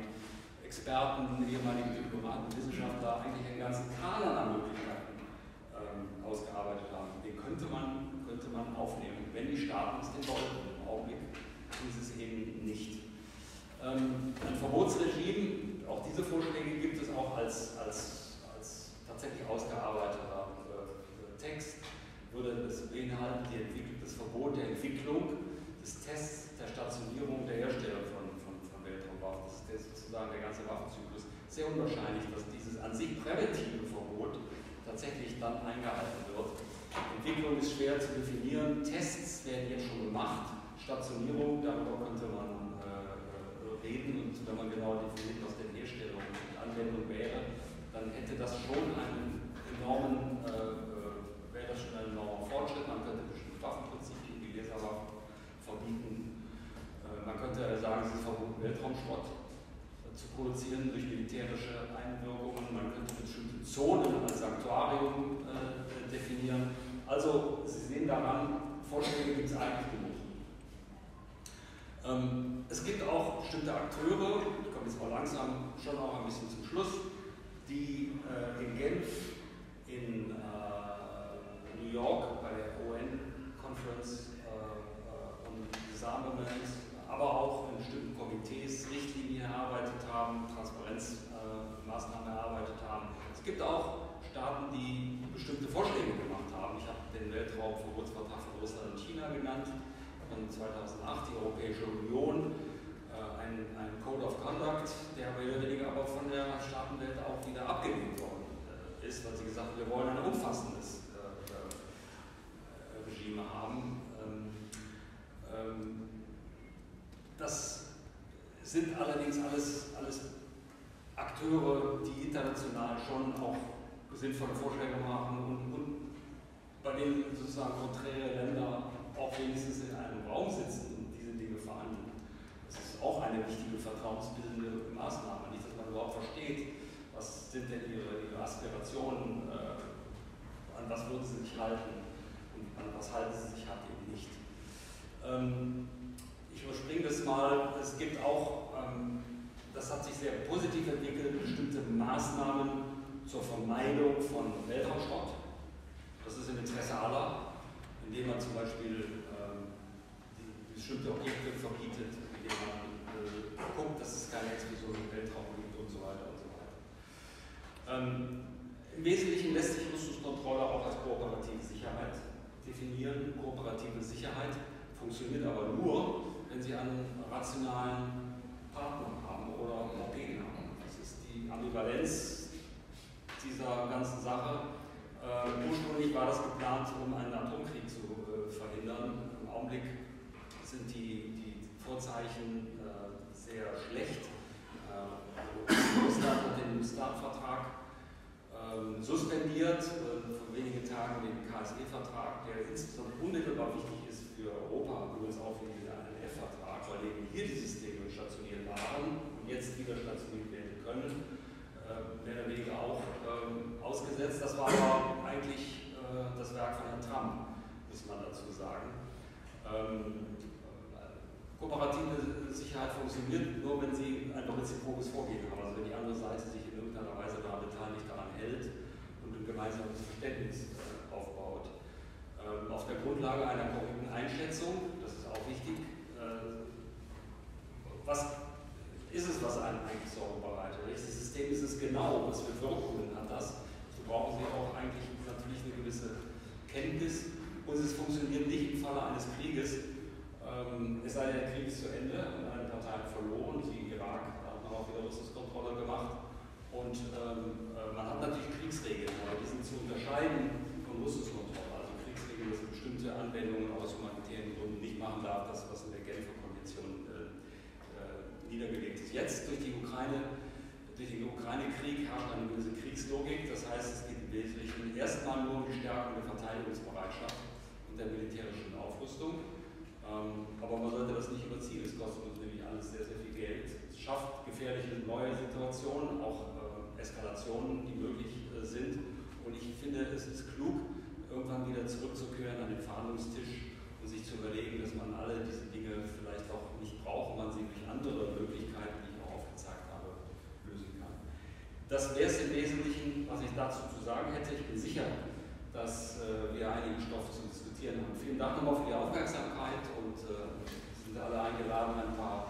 Speaker 3: Experten, ehemalige Diplomaten, Wissenschaftler eigentlich einen ganzen Kanon an Möglichkeiten ausgearbeitet haben. Den könnte man aufnehmen, wenn die Staaten es denn wollten. Im Augenblick tun sie es eben nicht. Ein Verbotsregime, auch diese Vorschläge gibt es auch als tatsächlich ausgearbeiteter Text, würde es beinhalten, das Verbot der Entwicklung, des Tests, der Stationierung, der Herstellung von Weltraumwaffen. Das ist sozusagen der ganze Waffenzyklus. Sehr unwahrscheinlich, dass dieses an sich präventive Verbot tatsächlich dann eingehalten wird. Entwicklung ist schwer zu definieren, Tests werden jetzt schon gemacht, Stationierung, darüber könnte man reden, und wenn man genau definiert, was denn Herstellung und Anwendung wäre, dann hätte das schon einen enormen Fortschritt. Man könnte bestimmte Waffenprinzipien wie Laserwaffen verbieten. Man könnte sagen, es ist verboten, Weltraumschrott zu produzieren durch militärische Einwirkungen. Man könnte bestimmte Zonen als Sanktuarium definieren. Also, Sie sehen daran, Vorschläge gibt es eigentlich genug. Es gibt auch bestimmte Akteure, ich komme jetzt mal langsam schon auch ein bisschen zum Schluss, die in Genf, in New York bei der UN-Conference und Disarmament, aber auch in bestimmten Komitees Richtlinien erarbeitet haben, Transparenzmaßnahmen erarbeitet haben. Es gibt auch Staaten, die bestimmte Vorschläge gemacht haben. Ich habe den Weltraumverbotsvertrag von Russland und China genannt. Von 2008, die Europäische Union, ein Code of Conduct, der mehr oder weniger aber von der Staatenwelt auch wieder abgelehnt worden ist, weil sie gesagt haben, wir wollen ein umfassendes Regime haben. Das sind allerdings alles Akteure, die international schon auch sinnvolle Vorschläge machen und bei denen sozusagen konträre Länder auch wenigstens in einem Raum sitzen und diese Dinge verhandeln. Das ist auch eine wichtige vertrauensbildende Maßnahme. Nicht, dass man überhaupt versteht, was sind denn ihre Aspirationen, an was würden sie sich halten und an was halten sie sich halt eben nicht. Ich überspringe das mal. Es gibt auch, das hat sich sehr positiv entwickelt, bestimmte Maßnahmen zur Vermeidung von Weltraumschrott. Das ist im Interesse aller, indem man zum Beispiel bestimmte Objekte verbietet, indem man guckt, dass es keine Explosion im Weltraum gibt und so weiter und so weiter. Im Wesentlichen lässt sich Rüstungskontrolle auch als kooperative Sicherheit definieren. Kooperative Sicherheit funktioniert aber nur, wenn Sie einen rationalen Partner haben oder Partner haben. Das ist die Ambivalenz dieser ganzen Sache. Ursprünglich war das geplant, um einen Atomkrieg zu verhindern. Im Augenblick sind die Vorzeichen sehr schlecht. Russland hat den START-Vertrag suspendiert, vor wenigen Tagen den KSE-Vertrag, der insbesondere unmittelbar wichtig ist für Europa, übrigens auch wie der INF-Vertrag, weil eben hier die Systeme stationiert waren und jetzt wieder stationiert werden können. Mehr oder weniger auch ausgesetzt. Das war aber eigentlich das Werk von Herrn Trump, muss man dazu sagen. Kooperative Sicherheit funktioniert nur, wenn Sie ein reziprokes Vorgehen haben, also wenn die andere Seite sich in irgendeiner Weise daran beteiligt, daran hält und ein gemeinsames Verständnis aufbaut. Auf der Grundlage einer korrekten Einschätzung, das ist auch wichtig, was ist es, was einem eigentlich Sorgen bereitet? Welches System ist es genau? Was für Wirkungen hat das? So brauchen Sie auch eigentlich natürlich eine gewisse Kenntnis. Und es funktioniert nicht im Falle eines Krieges. Es sei denn, der Krieg ist zu Ende und eine Partei hat verloren. Wie Irak hat man auch wieder Rüstungskontrolle gemacht. Und man hat natürlich Kriegsregeln, aber die sind zu unterscheiden von Rüstungskontrolle. Also Kriegsregeln, dass bestimmte Anwendungen aus humanitären Gründen nicht machen darf, das, was in der Genfer Konvention niedergelegt ist. Jetzt durch den Ukraine-Krieg herrscht eine gewisse Kriegslogik, das heißt, es geht im Wesentlichen erstmal nur um die Stärkung der Verteidigungsbereitschaft und der militärischen Aufrüstung. Aber man sollte das nicht überziehen, es kostet uns nämlich alles sehr, sehr viel Geld. Es schafft gefährliche neue Situationen, auch Eskalationen, die möglich sind. Und ich finde, es ist klug, irgendwann wieder zurückzukehren an den Verhandlungstisch und sich zu überlegen, dass man alle diese Dinge vielleicht auch nicht braucht, man sie durch andere Möglichkeiten, die ich auch aufgezeigt habe, Das wäre es im Wesentlichen, was ich dazu zu sagen hätte. Ich bin sicher, dass wir einigen Stoff zu diskutieren haben. Vielen Dank nochmal für die Aufmerksamkeit und sind alle eingeladen, ein paar